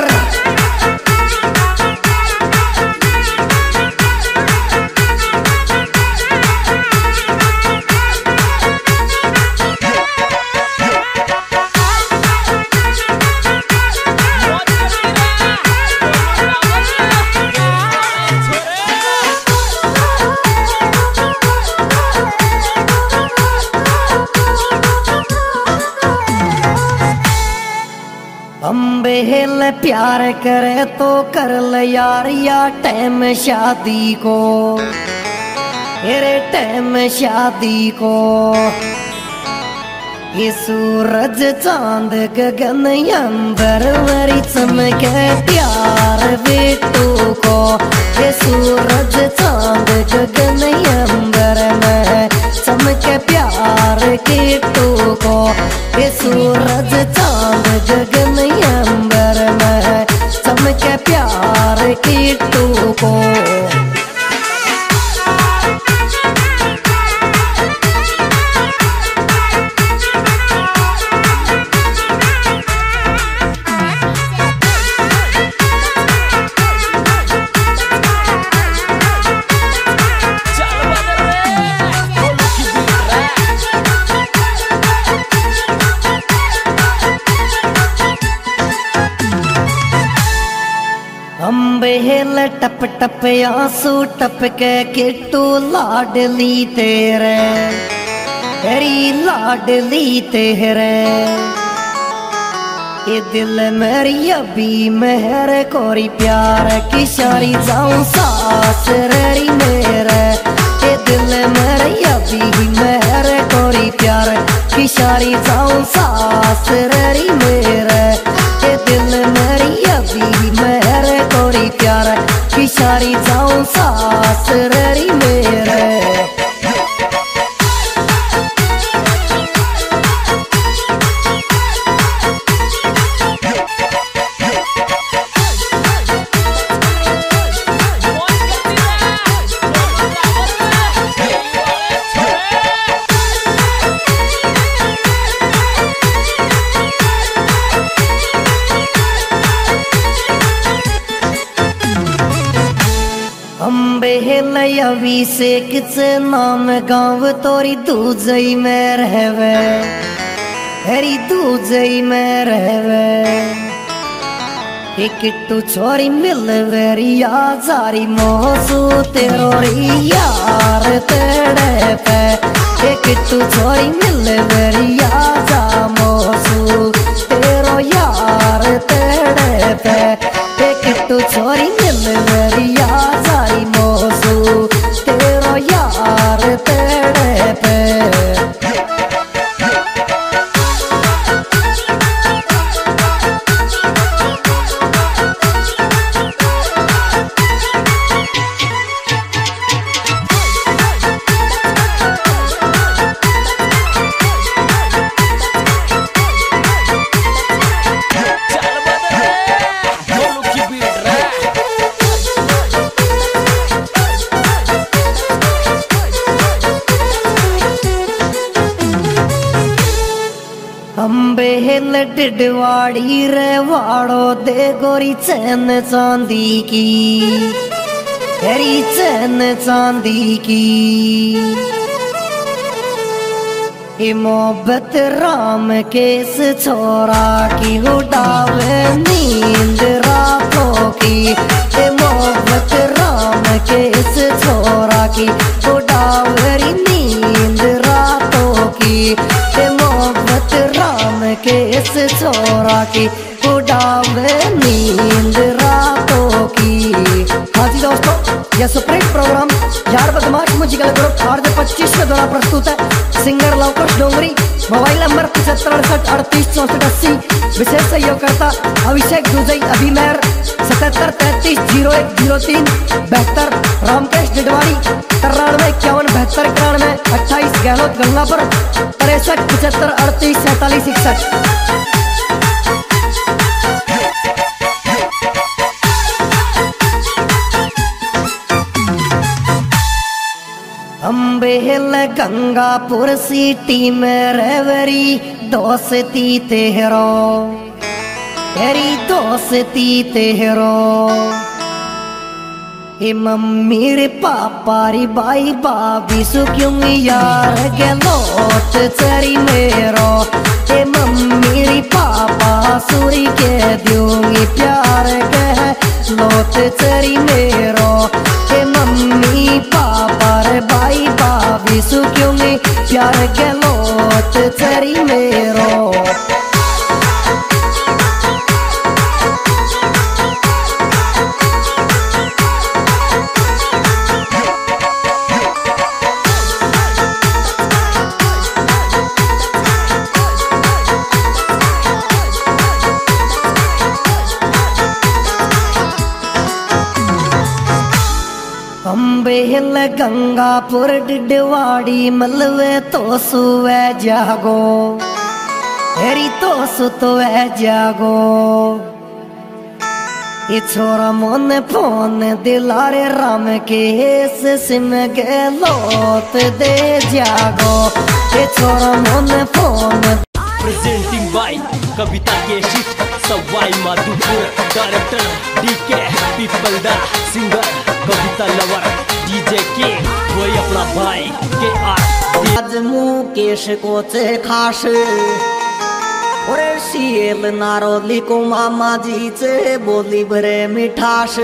अम्बेल प्यार करे तो कर ले यार या टाइम शादी को तेरे टाइम शादी को ये सूरज चांद गगन अंबर मेरी चमके प्यार बेटू को ये सूरज चांद गगन अंबर में चमके प्यार के टू को ये सूरज चांद गगन अंबर में चमके प्यार की टू को अम्बेल टप टप आंसू टपके किट्टू लाडली तेरे तेरी लाडली तेरे ये दिल मेरी अभी मेहर कोरी प्यार की सारी जाऊं सास रेरी मेरे ये दिल मेरी अभी मेहर कोरी प्यार की सारी जाऊं सास रेरी मेरे ये दिल मेरी अभी मेहर कोरी प्यार की सारी जाऊं सास रेरी मेरे अम्बेल अभिषेक से नाम गाँव तोरी दूजई में रहवे हरी दूजई में रहवे एक टू छोरी मिलवेरी जारी मोसू तेरो यार तेरे पे एक टू छोरी मिलवेरी जा मोसू तेरो यार तेरे पे एक टू छोरी मिलवेरी जारी मोसू तेरो यार तेरे पे अम्बेल डिडवाड़ी रे वाड़ो दे गोरी चैन चांदी की तेरी चैन चांदी की ये मोहब्बत राम केस छोरा की उड़ावे नींद रातों की ये मोहब्बत राम केस छोरा की उड़ावे नींद रातों की ये मोहब्बत राम केस छोरा की उड़ावे नींद रातों की। हाँ जी दोस्तों। यह सुप्रीम प्रोग्राम यार बदमाश म्यूजिकल ग्रुप RJ25 के द्वारा प्रस्तुत है। Singer Lavkush Dongri, mobile number 7568386480। विशेष सहयोगकर्ता अभिषेक दुजई, अभिमेर 77330103 72, रामकेश डिडवाड़ी 93517291 28, गहलोत गंगापुर 6375384761। अम्बेल गंगापुर सिटी में रेवरी दोस्ती तेहरो, तेरी दोस्ती तेहरो। ए मम्मी रे पापा रे भाई भाभी सु क्यों यार गलोट चरी मेरो। ए मम्मी रे पापा सूरी के दूंगी प्यार कह लोट चरी मेरो। ए मम्मी पापा रे भाई भाभी सु क्यों प्यार गलोट चरी मेरो। अम्बेल गंगापुर डिडवाड़ी मलवे तो सुवे जागो, तेरी तो सुतवे जागो। ये छोरा मोन फोन दिलारे राम के सिम के लोत दे जागो। ये छोरा मोन phone presenting by Kavita cassette Sawai Madhopur, director DK Pipalda, singer Kavita lover DJ के वही अपना भाई KR। आज मुकेश को चे खास और सीएल नारोली को मामा जी चे बोली भरे मिठास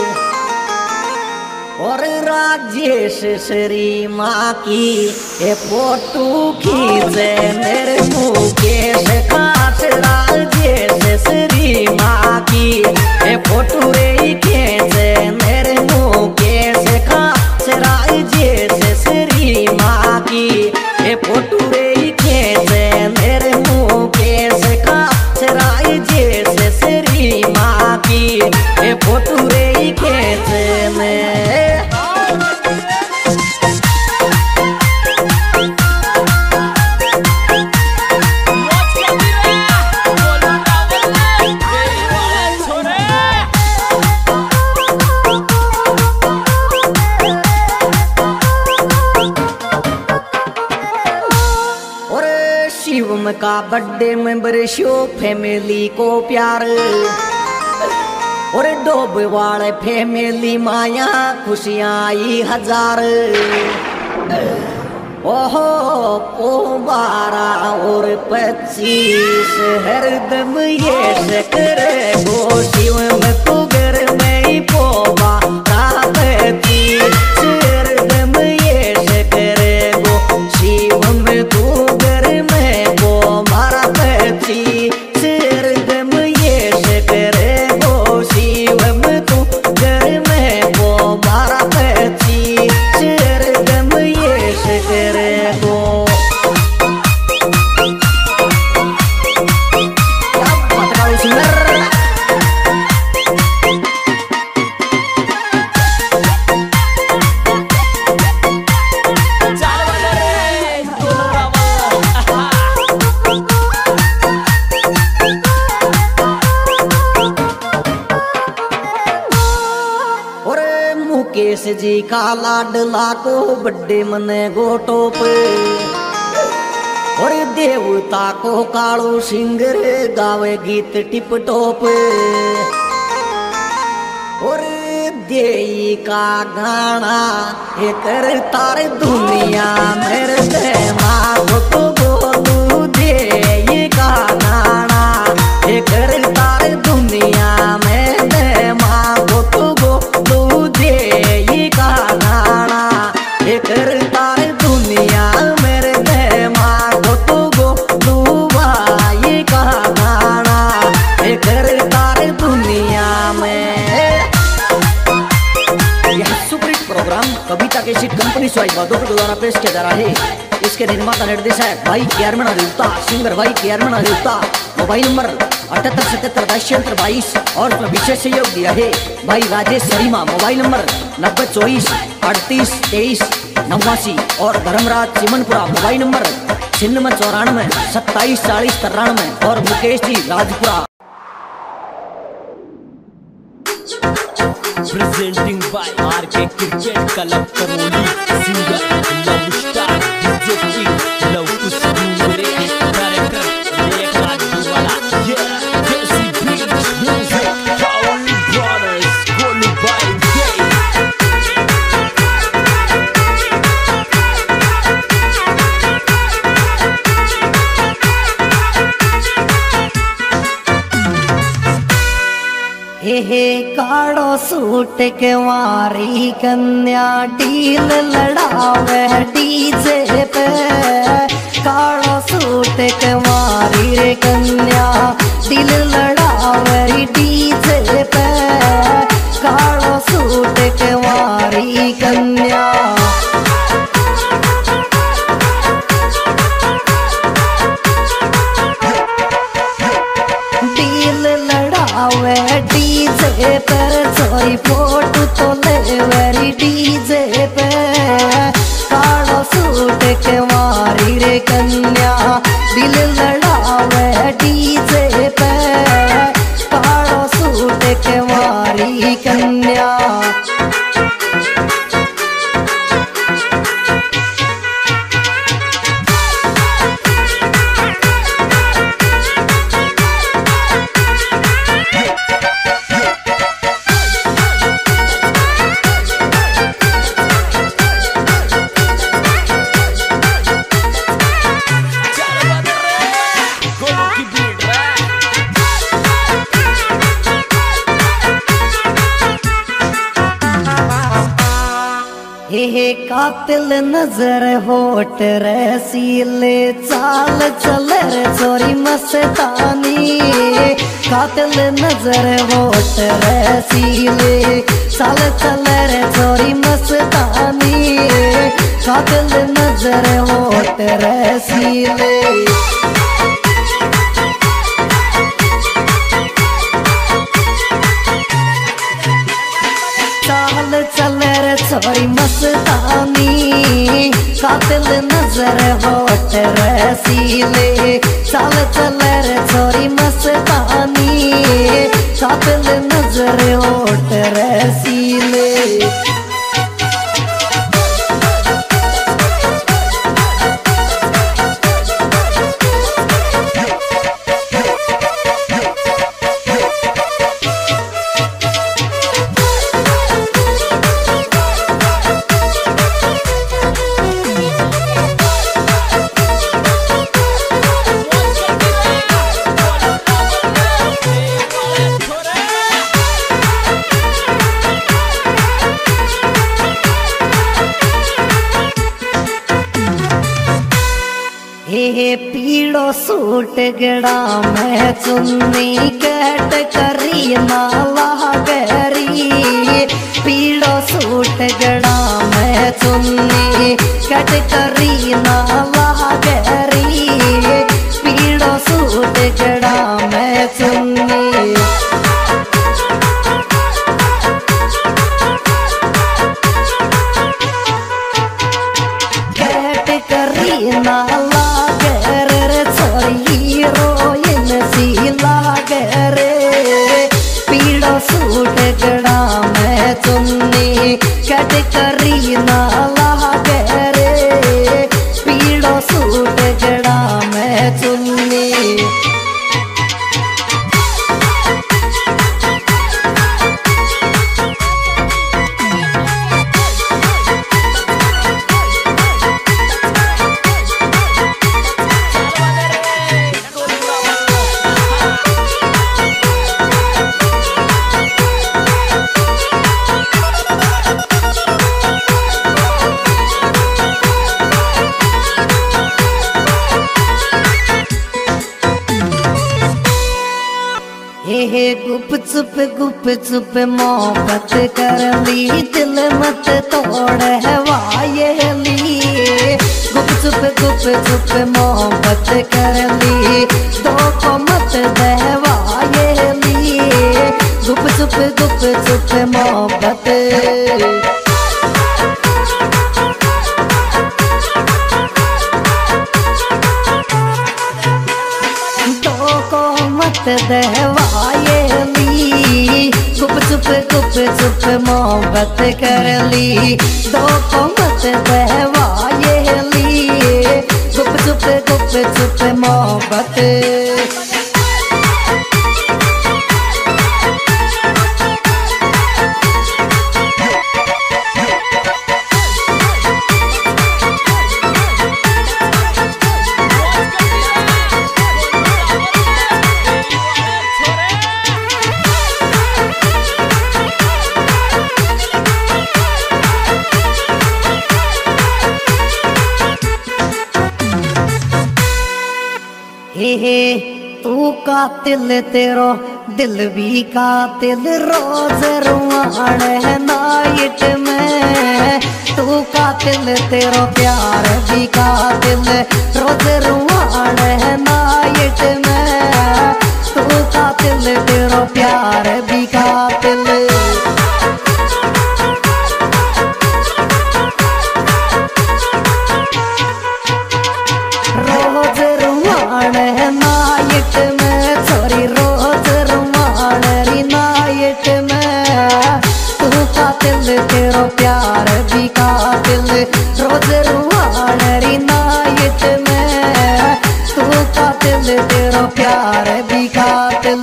और राजेश श्री माँ की ये फोटो खींचे मेरे मुकेश खास। राजेश श्री माँ की ये फोटो रे खींचे मेरे मुकेश खास। राजेश श्री माँ की ये फोटो रे खींचे मेरे मुकेश खास। राजेश श्री माँ की ये फोटो रे खींचे में। का बर्थडे मेंबर शो फैमिली को प्यार और डोब वाले फैमिली माया खुशियां आई हजार। ओहो ओ 12 और 25 हरदम ये शक्र गो शिव में तू घर में ही पोवा राती। हरदम ये शक्र गो शिव में तू घर में वो मारा पची। हरदम ये शक्र गो शिव में तू घर में वो मारा पची। हरदम ये शक्र गो मुकेश जी का लाडला को बड्डे मने गोटो पे और देवता को कालो सिंगर गावे गीत टिप टॉप और देई का गाना ये कर तार दुनिया मेरे दिमाग को बोलू देई का गाना ये कर तार दुनिया में दिमाग को बोलू देई का गाना ये कर तार दुनिया मेरे दिमाग को बोलू भाई का गाना ये कर तार दुनिया में। केशिट कंपनी स्वाई माधोपुर के द्वारा पेश किया जा रहा है। इसके निर्माता निर्देशक भाई केआरमना देवता, सिंगर भाई केआरमना देवता। मोबाइल नंबर 7877 और उसमें विशेष सहयोग दिया है भाई राजेश सरीमा। मोबाइल नंबर 9024 38 23 89 और धर्मराज चिमनपुरा। मोबाइल नंबर 9694 27 40 93 और Mukesh ji Rajpura. Presenting by RK Cricket Club Karoli, singer Love Star, DJ King, Love Kush Gumre, director Lekha Diwala, yeah, Desi Beat, music, Karoli Brothers, Golu by Day. हे काड़ो सूट के मारी कन्या till लड़ावे DJ पे। काड़ो suit के मारी रे कन्या टील लड़ावे डीजे पे। काड़ो सूट के मारी कन्या डीजे पर चोरी फोटो तो ले वेरी डीजे पे। कालो सूट के मारी रे कन्या दिल लड़ावे डीजे पे। कालो सूट के मारी कन्या हे कातिल नजर होट रसीले चाल चल रे चोरी मस्तानी। कातिल नजर होट रसीले चाल चल रे चोरी मस्तानी। कातिल नजर होट रसीले चाल चल रे चोरी मस्तानी। कातिल नजर होट रसीले चाल चल रे चोरी मस्तानी। कातिल नजर होट रसीले हे पीड़ो सूट गड़ा में चुन्नी कैट करी नाला गरी। पीड़ो सूट गड़ा में चुन्नी कैट करी नाला गरी। पीड़ो सूट गड़ा में चुन्नी कैट करी नाला सूट गड़ा में चुन्नी कट करी नाला रे। पीड़ो सूट गड़ा में चुन्नी गुप चुप मोहब्बत कर ली, दिल मत तोड़ है वायली। गुप चुप मोहब्बत कर ली, दो को मत दहवायली। गुप चुप मोहब्बत दहवायली। गुप चुप मोहब्बत कर ली, दो को मत दहवायली। गुप चुप मोहब्बत तू कातिल तेरो दिल भी कातिल, रोज रुआन है नाइट में। तू कातिल तेरो प्यार भी कातिल, रोज रुआन है नाइट में। तू कातिल तेरो प्यार भी कातिल। रोज रुआन है नाइट में, छोरी रोज रुआन री नाइट में। तू कातिल तेरो प्यार भी कातिल, रोज रुआन री नाइट में। तू कातिल तेरो प्यार भी कातिल।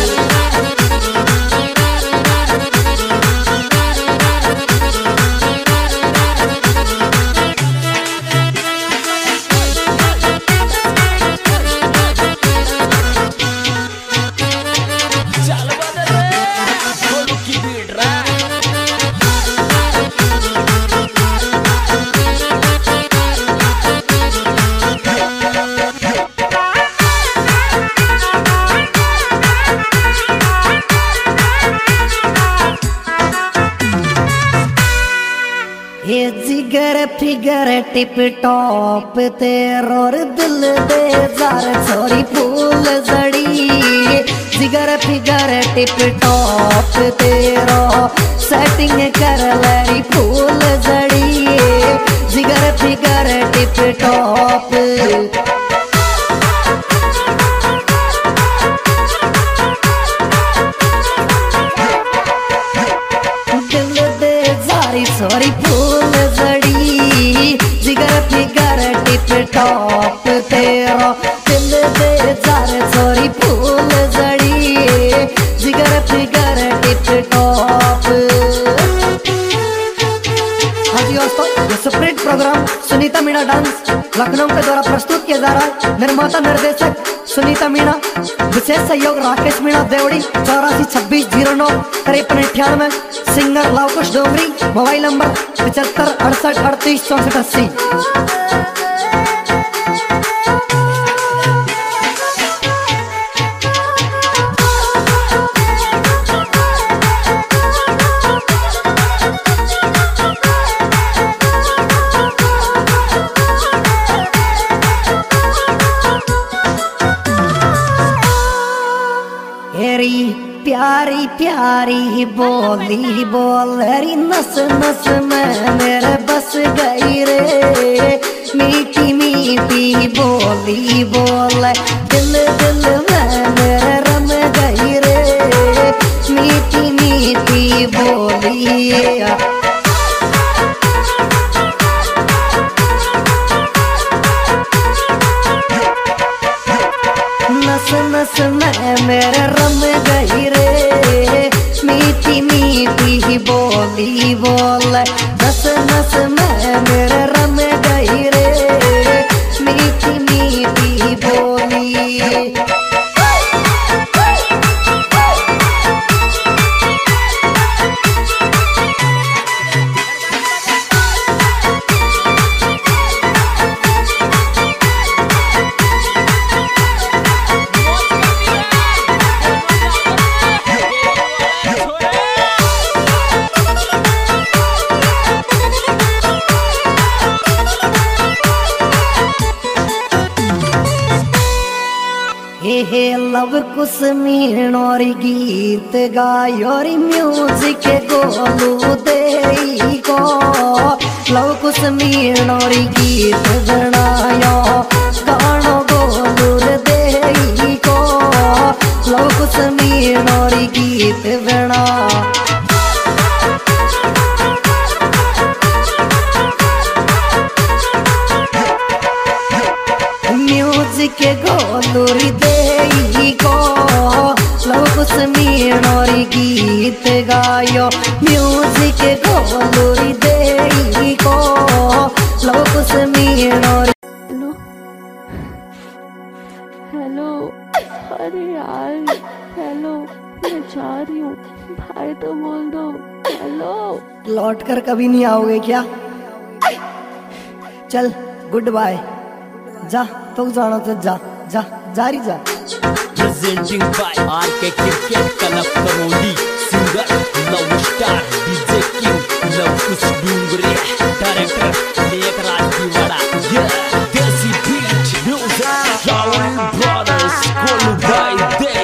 ये जिगर फिगर टिप टॉप तेरो दिल दे जार छोरी फूल जड़ी। जिगर फिगर टिप टॉप तेरो सेटिंग कर लरी फूल जड़ी। जिगर फिगर टिप टॉप सॉरी फूल जड़ी। जिगर फिगर टिप टॉप तेरो दिल दे जार सॉरी फूल जड़ी। जिगर फिगर टिप टॉप। हाँ जी दोस्तों, ये स्प्रिट प्रोग्राम सुनीता मीणा डांस लखनऊ के द्वारा प्रस्तुत किया जा रहा है। निर्माता निर्देशक सुनीता मीणा, विशेष सहयोग Rakesh Meena Devdi. 84 26 09 53 98। Singer Lavkush Dongri. Mobile number 75 68 38 64 80। प्यारी प्यारी बोली बोल री नस नस में मेरे बस गई रे। मीठी मीठी बोली बोल दिल दिल में मेरे रम गई रे। मीठी मीठी बोली नस नस में मेरे रम गई रे। मीठी मीठी बोली बोल नस नस में मेरे रम गई रे। मीठी मीठी बोली हे लव कुछ मीण और गीत गायो रे म्यूजिक गोलू दे को लव कुछ मीण और गीत बनायो गानो गोलू दे को लव कुछ मीण और गीत बना म्यूजिक गोलूरी दे को लव कुछ मीण और गीत गायो म्यूजिक गोलूरी दे को लव कुछ मीण और हेलो हेलो अरे यार हेलो मैं जा रही हूँ भाई तो बोल दो हेलो। लौट कर कभी नहीं आओगे क्या? चल गुड बाय जा तो जाना तो जा जा जारी जा। Presenting by RK Cricket Club Karoli, singer Love Star DJ King Love Kuch Dungri, director Lek Raj Diwada, yeah Desi Beat Music Raul Brothers Kolu by Day।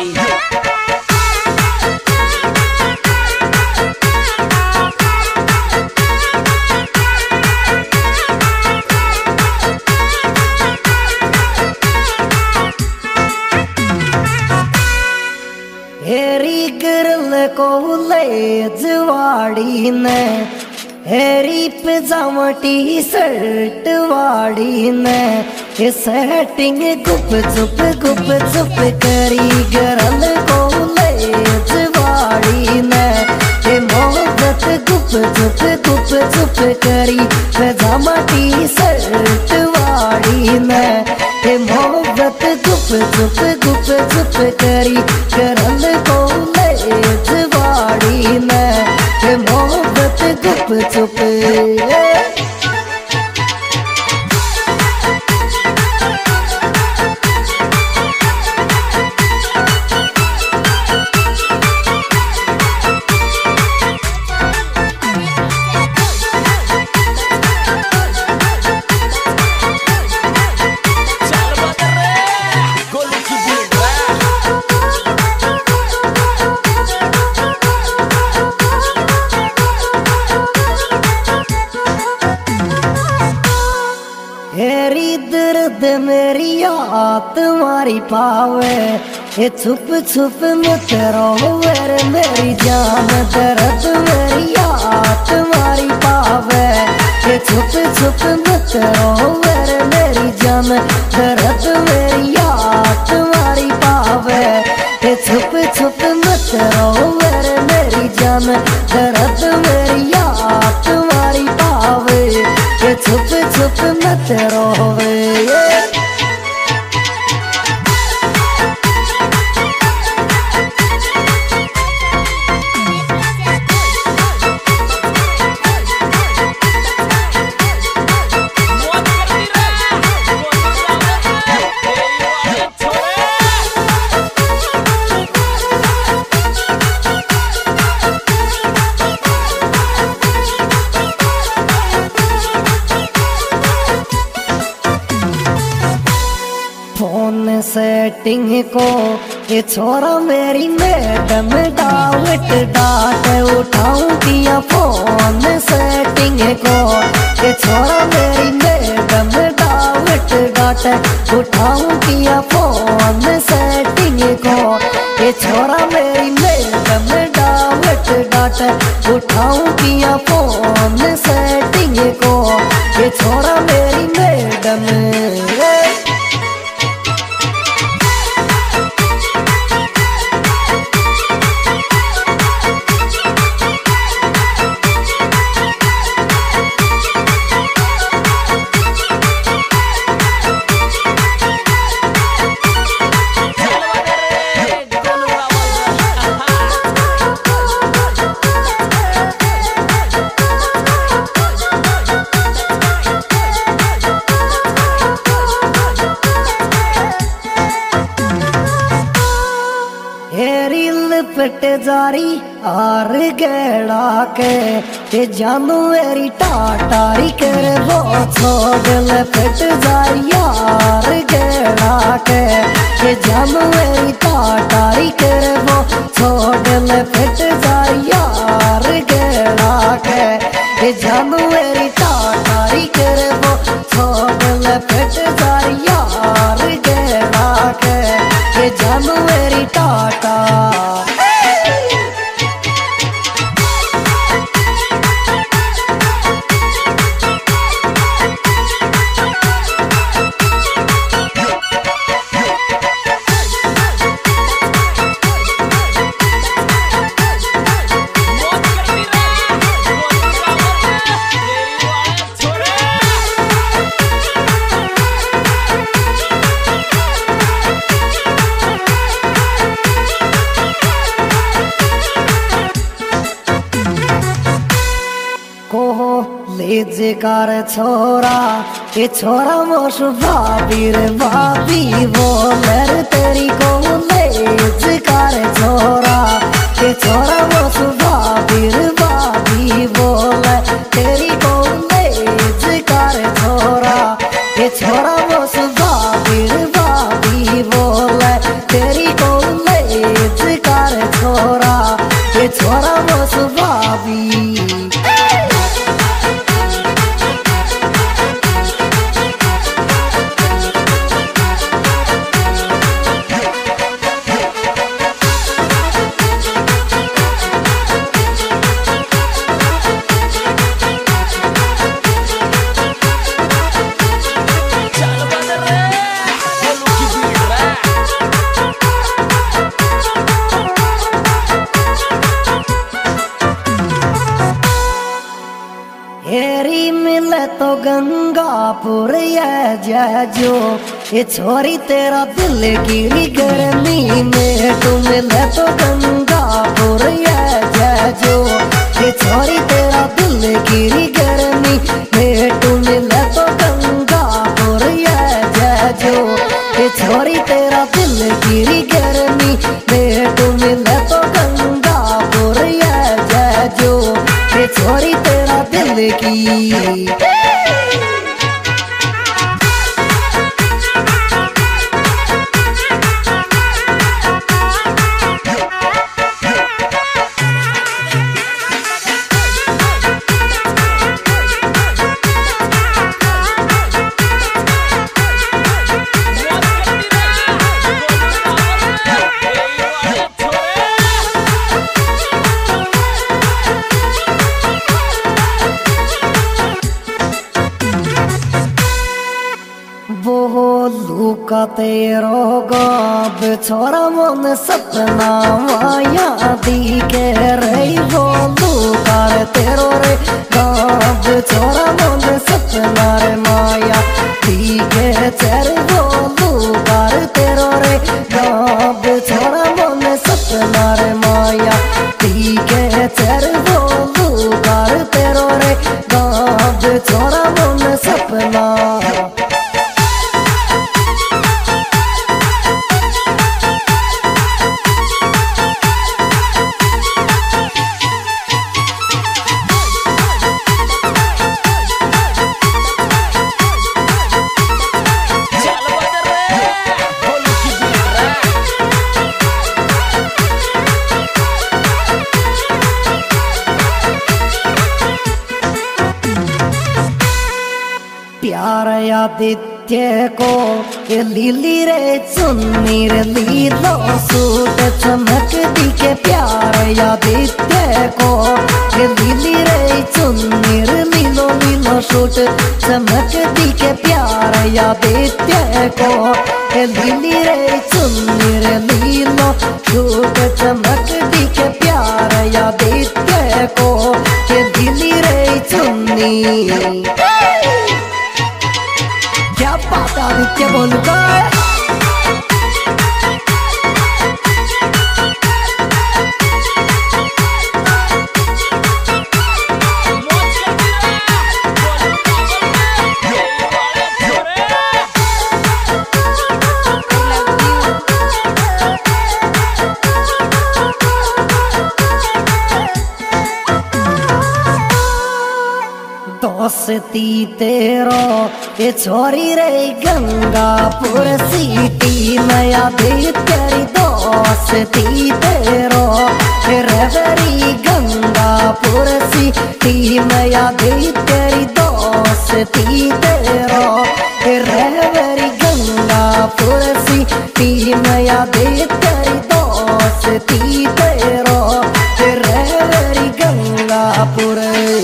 हेरी गिरल को ले जवाड़ी ने हेरी पजामा टी शर्ट वाड़ी ने ये सेटिंग गुप चुप करी गिरल को ले जवाड़ी ने ये मोहब्बत गुप चुप करी पजामा टी शर्ट वाड़ी ने ये मोहब्बत गुप चुप करी करल को ले जवाड़ी ने ये मोहब्बत गुप चुप दर्द मेरी याद तुम्हारी पावे ये छुप मत रोवे रे मेरी जान दर्द मेरी याद तुम्हारी पावे ये छुप मत रोवे रे मेरी जान दर्द मेरी याद तुम्हारी पावे ये छुप मत रोवे रे मेरी जान दर्द मेरी याद तुम्हारी पावे ये छुप मत रोवे। फोन सेटिंग को ये छोरा मेरी मैडम डाउट डाट उठाऊं किया फोन सेटिंग को ये छोरा मेरी मैडम डाउट डाट उठाऊं किया फोन सेटिंग को ये छोरा मेरी मैडम डाउट डाट उठाऊं किया फोन सेटिंग को ये छोरा मेरी मैडम टारी आर गेड़ा के ये जानू मेरी टाटारी कर वो छोड़ पिट जाए यार गेड़ा के ये जानू मेरी टाटारी कर वो छोड़ पिट जाए यार गेड़ा के ये जानू मेरी टाटारी कर वो छोड़ पिट जाए यार गेड़ा के ये जानू मेरी टाटा लेजकार छोरा ये छोरा मोश भाभी रे भाभी बोलर तेरी को लेजकार छोरा ये छोरा मोश भाभी रे भाभी बोलर तेरी को लेजकार छोरा ये छोरा मोश भाभी रे भाभी बोलर तेरी को लेजकार छोरा ये छोरा मोश भाभी हेरी मिले तो गंगापुर ये जो ये छोरी तेरा दिल गिरी गर्मी में तू मिले तो गंगापुर ये जो ये छोरी तेरा दिल गिरी गर्मी में तू मिले तो गंगापुर ये जो ये छोरी तेरा दिल गिरी गर्मी में तू मिले तो गंगापुर ये जो ये छोरी तेरा दिल की लूका तेरो गाब छोरा मन सपना माया दी के रही वो लूकार तेरो रे गाब छोरा मन सपना रे माया दी के चर वो लूकार तेरो रे गाब छोरा मन सपना रे माया दी के चर वो लूकार तेरो रे गाब छोरा मन सपना प्यार आदित्य को ये लीली रे चुन्नी रे लीलो सूट चमक दी के प्यार आदित्य को ये लीली रे चुन्नी रे लीलो लीलो सूट चमक दी के प्यार आदित्य को ये लीली रे चुन्नी रे लीलो सूट चमक दी के प्यार आदित्य को ये लीली रे चुन्नी क्या बात आदित्य बोलूगा दोस्ती तेरो ये छोरी रे गंगापुर सिटी नया दी तेरी दोस्ती तेरो रेवरी गंगापुर सिटी नया दी तेरी दोस्ती तेरो रेवरी गंगापुर सिटी नया दी तेरी दोस्ती तेरो रेवरी गंगापुर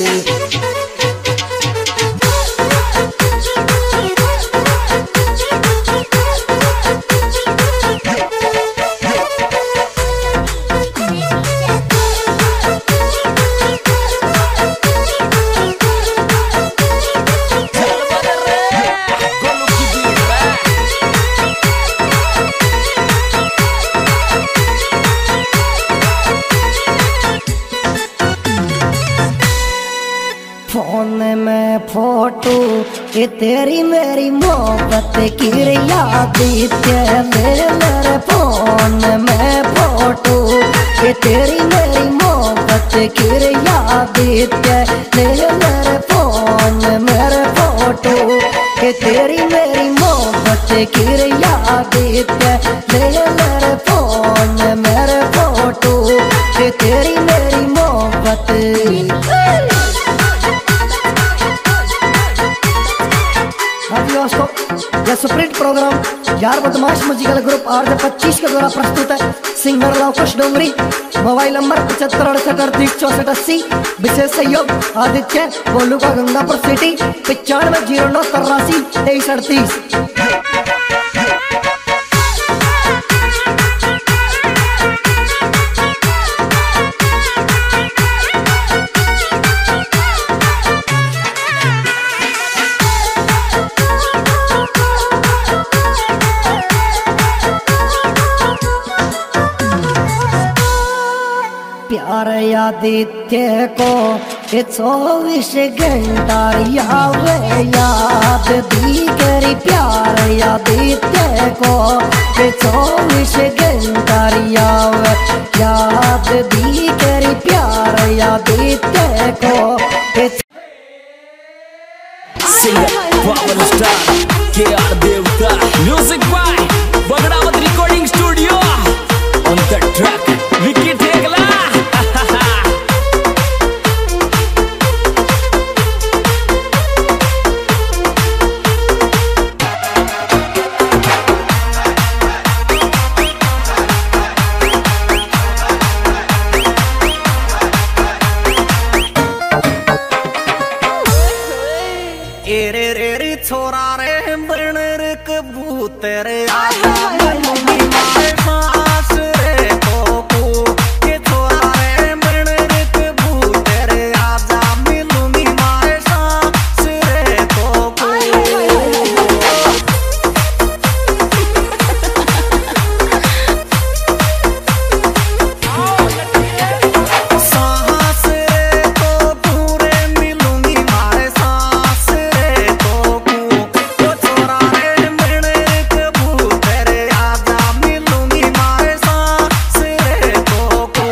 फोन में फोटो ये तेरी मेरी मोहब्बत की याद मेरे फोन में फोटो ये तेरी मेरी मोहब्बत की याद मेरे फोन मेरे फोटो ये तेरी मेरी मोहब्बत की याद मेरे फोन मेरे फोटो ये तेरी मेरी मोहब्बत। यह सुप्रीट प्रोग्राम यार बदमाश म्यूजिकल ग्रुप RJ25 के द्वारा प्रस्तुत है। Singer Lavkush Dongri, mobile number 7568386480। विशेष सहयोग आदित्य बोलू का गंगापुर सिटी 9509832338। प्यार आदित्य को 24 घंटा याद दी करी प्यार आदित्य को 24 घंटा याद दी करी प्यार आदित्य को। Singer, power star, KR Devta. Music by Bagdavat Recording Studio. On the track, Vicky Tegla. रे रे रे छोरा रे बर्णर कबूतर आजा मम्मी मारे पास रे कोको के छोरा रे बर्णर कबूतर आजा मिलूंगी मारे सास रे कोको सास रे तो पूरे मिलूंगी मारे सास रे कोको वो छोरा रे बर्णर कबूतर आजा मिलूंगी मारे सास रे कोको।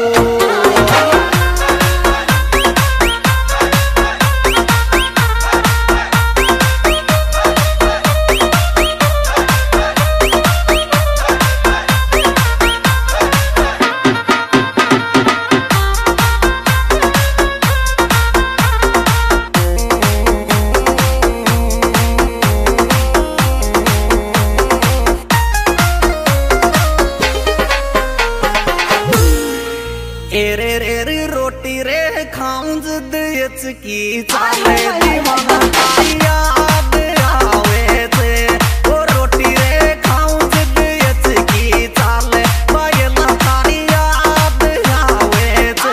रे रे रे रोटी रे खाऊं जिद की चाले दीवाना याद आवे थे वो रोटी रे खाऊं जिद की चाले बायला तारी याद आवे थे।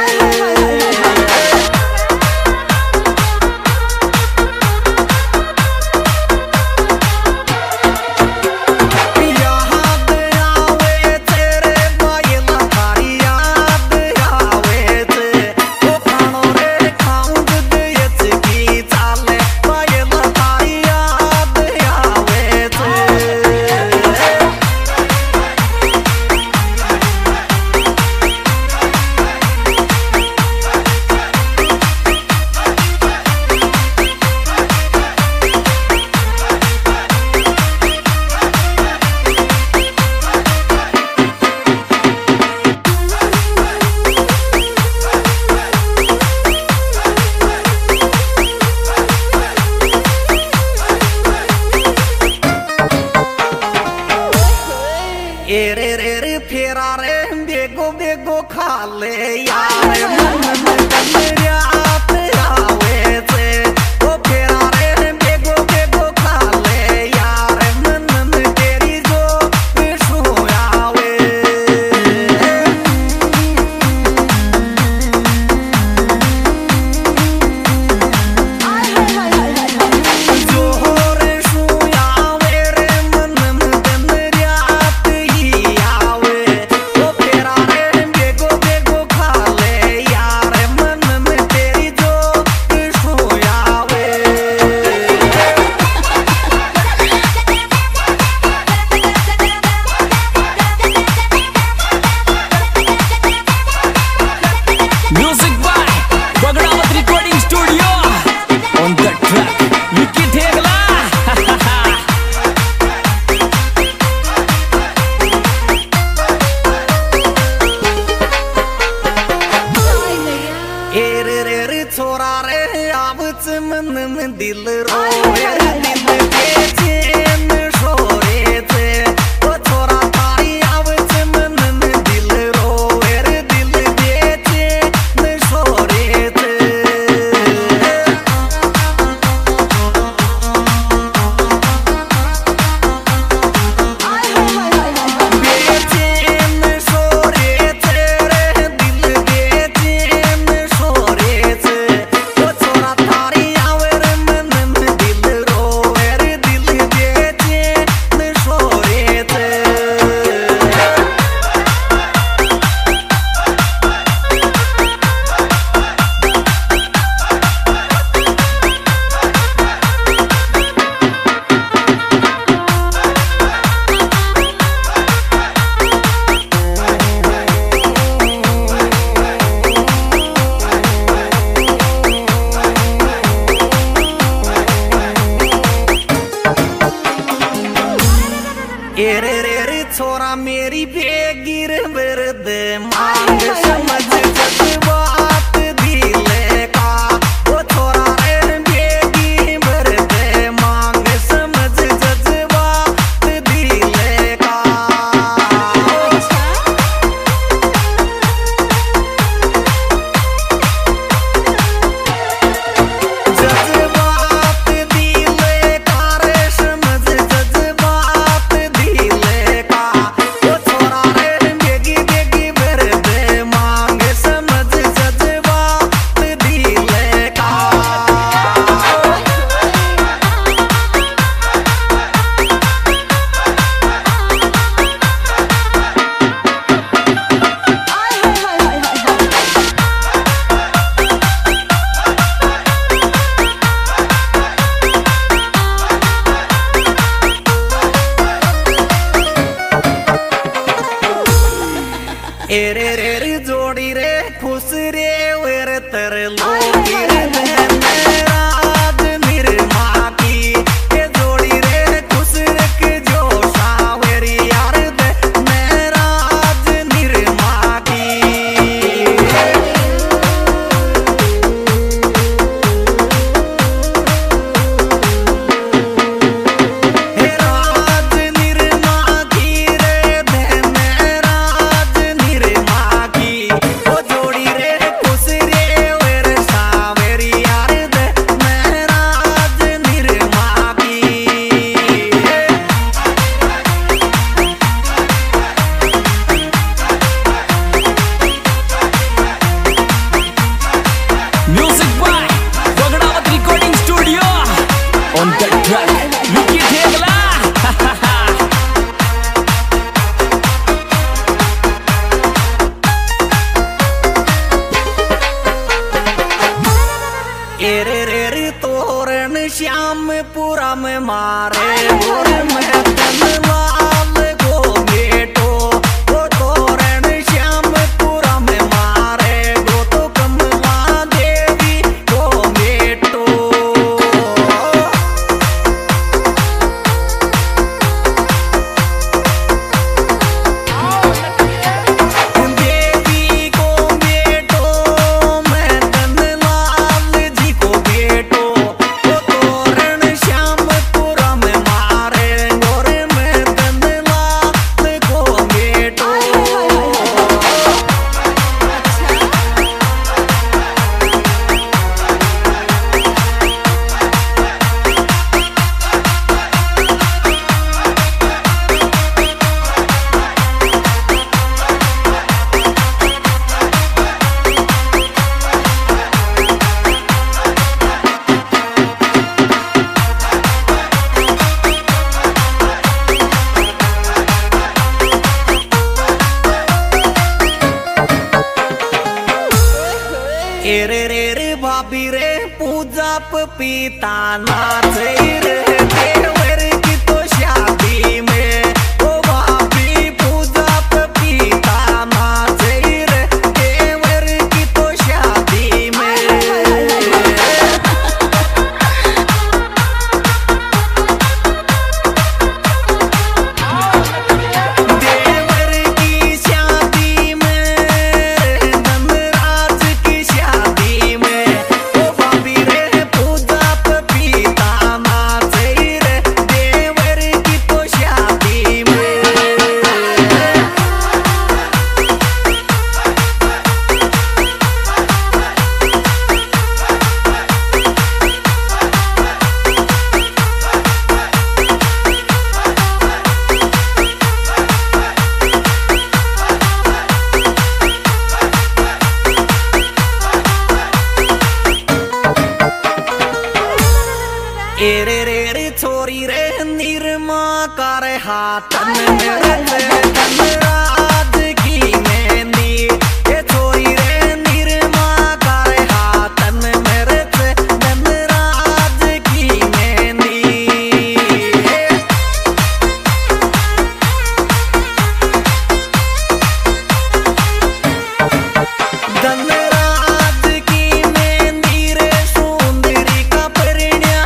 याद आवे तेरे बायला तारी याद आवे थे वो खानो रे खाऊं जिद की चाले बायला तारी यार मन में रात आवे से ओ फेरा रे बेगो बेगो खा ले यार मन में तेरी जो विष्णु आवे छोरा रे आवच मन में दिल रोए दिल के चैन सोए थे ओ छोरा तारी आवच मन में दिल रोए दिल के चैन सोए थे बेचैन सोए थे रे दिल के चैन सोए थे ओ छोरा तारी आवे रे मन में दिल रोए रे दिल के चैन सोए थे ए रे छोरा मेरी बेगिर बिरद मांग समझ जज्बात दिले का ओ छोरा रे बेगी बिरद मांग समझ जज्बात दिले का जज्बात दिले का रे समझ जज्बात दिले का ओ छोरा रे बेगी बेगी बिरद मांग समझ जज्बात दिले का ए रे जोड़ी रे खुश रे वेर तर लोगी रे राज निर्मा की ए जोड़ी रे खुश रे के जो सावेरी यार दे राज निर्मा की हे राज निर्मा की रे धन राज निर्मा की ओ जोड़ी रे खुश रे वेर सावेरी यार दे राज निर्मा की Music by Bhagrawat Recording Studio. On the track, Vicky Thegla. ए रे तोरण श्यामपुरा में मारे गोर में धनलाल गो बेटो ओ तोरण श्यामपुरा में मारे गो तो कमला देवी गो बेटो देवी को बेटो मैं धनलाल जी को बेटो ओ तोरण श्यामपुरा में मारे गोर में एरे रे रे भाभी रे पूजा पपीता नाचे रे देवर की तो शादी में ओ भाभी पूजा पपीता नाचे रे देवर की तो शादी में एरे रे रे छोरी रे निरमा कर हाथन में धनराज की मेहंदी ये छोरी रे निरमा कर हाथन में धनराज की मेहंदी धनराज की मेहंदी रे सुंदरी का परिण्या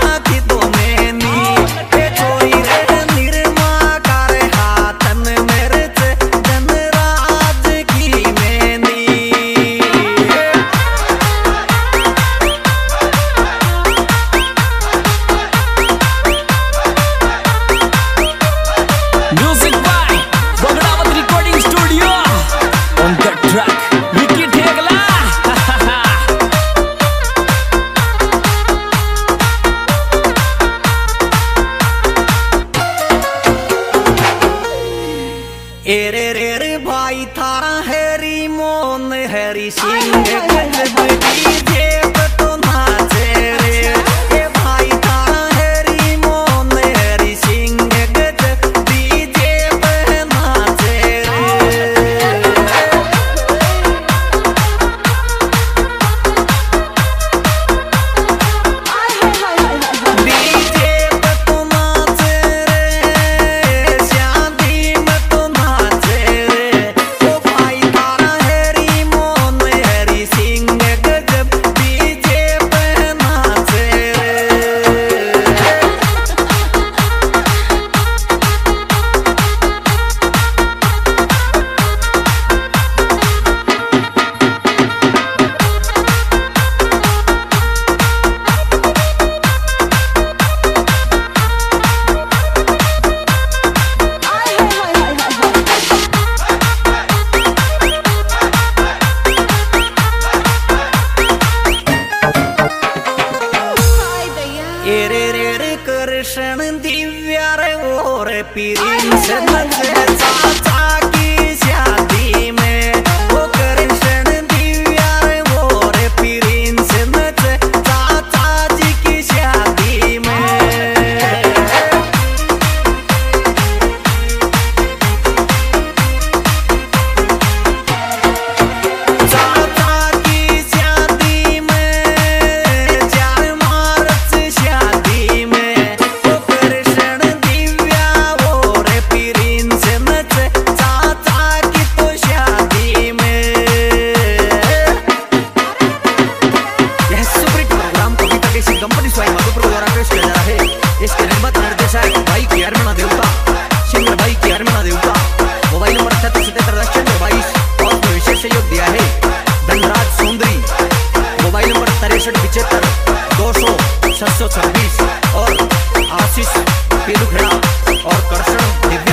एरे रे रे भाई थारा हैरी मोन हैरी सिंह डीजे पे तो नाचे रे ए भाई थारा हैरी मोन हैरी सिंह डीजे पे नाचे रे डीजे पे तो नाचे रे शादी में तो एरे रे रे कृष्ण दिव्या रे और प्रिंस नचे चाचा की शादी में वो कृष्ण दिव्या रे और प्रिंस नचे चाचा जी की शादी में चाचा की शादी में 4 मार्च शादी में वो कृष्ण दिव्या और प्रिंस नचे चाचा की तो शादी में यह सुपर प्रोग्राम कविता कैसी कंपनी स्वाई माधोपुर द्वारा पेश किया जा रहा है। इसके निर्माता निर्देशक भाई के हरमना देवता सिंगर भाई के हरमना देवता मोबाइल नंबर 777722 और विशेष सहयोग दिया है धनराज सुंदरी मोबाइल नंबर 6375 200 626 और आशीष पेलुखेड़ा और कृष्ण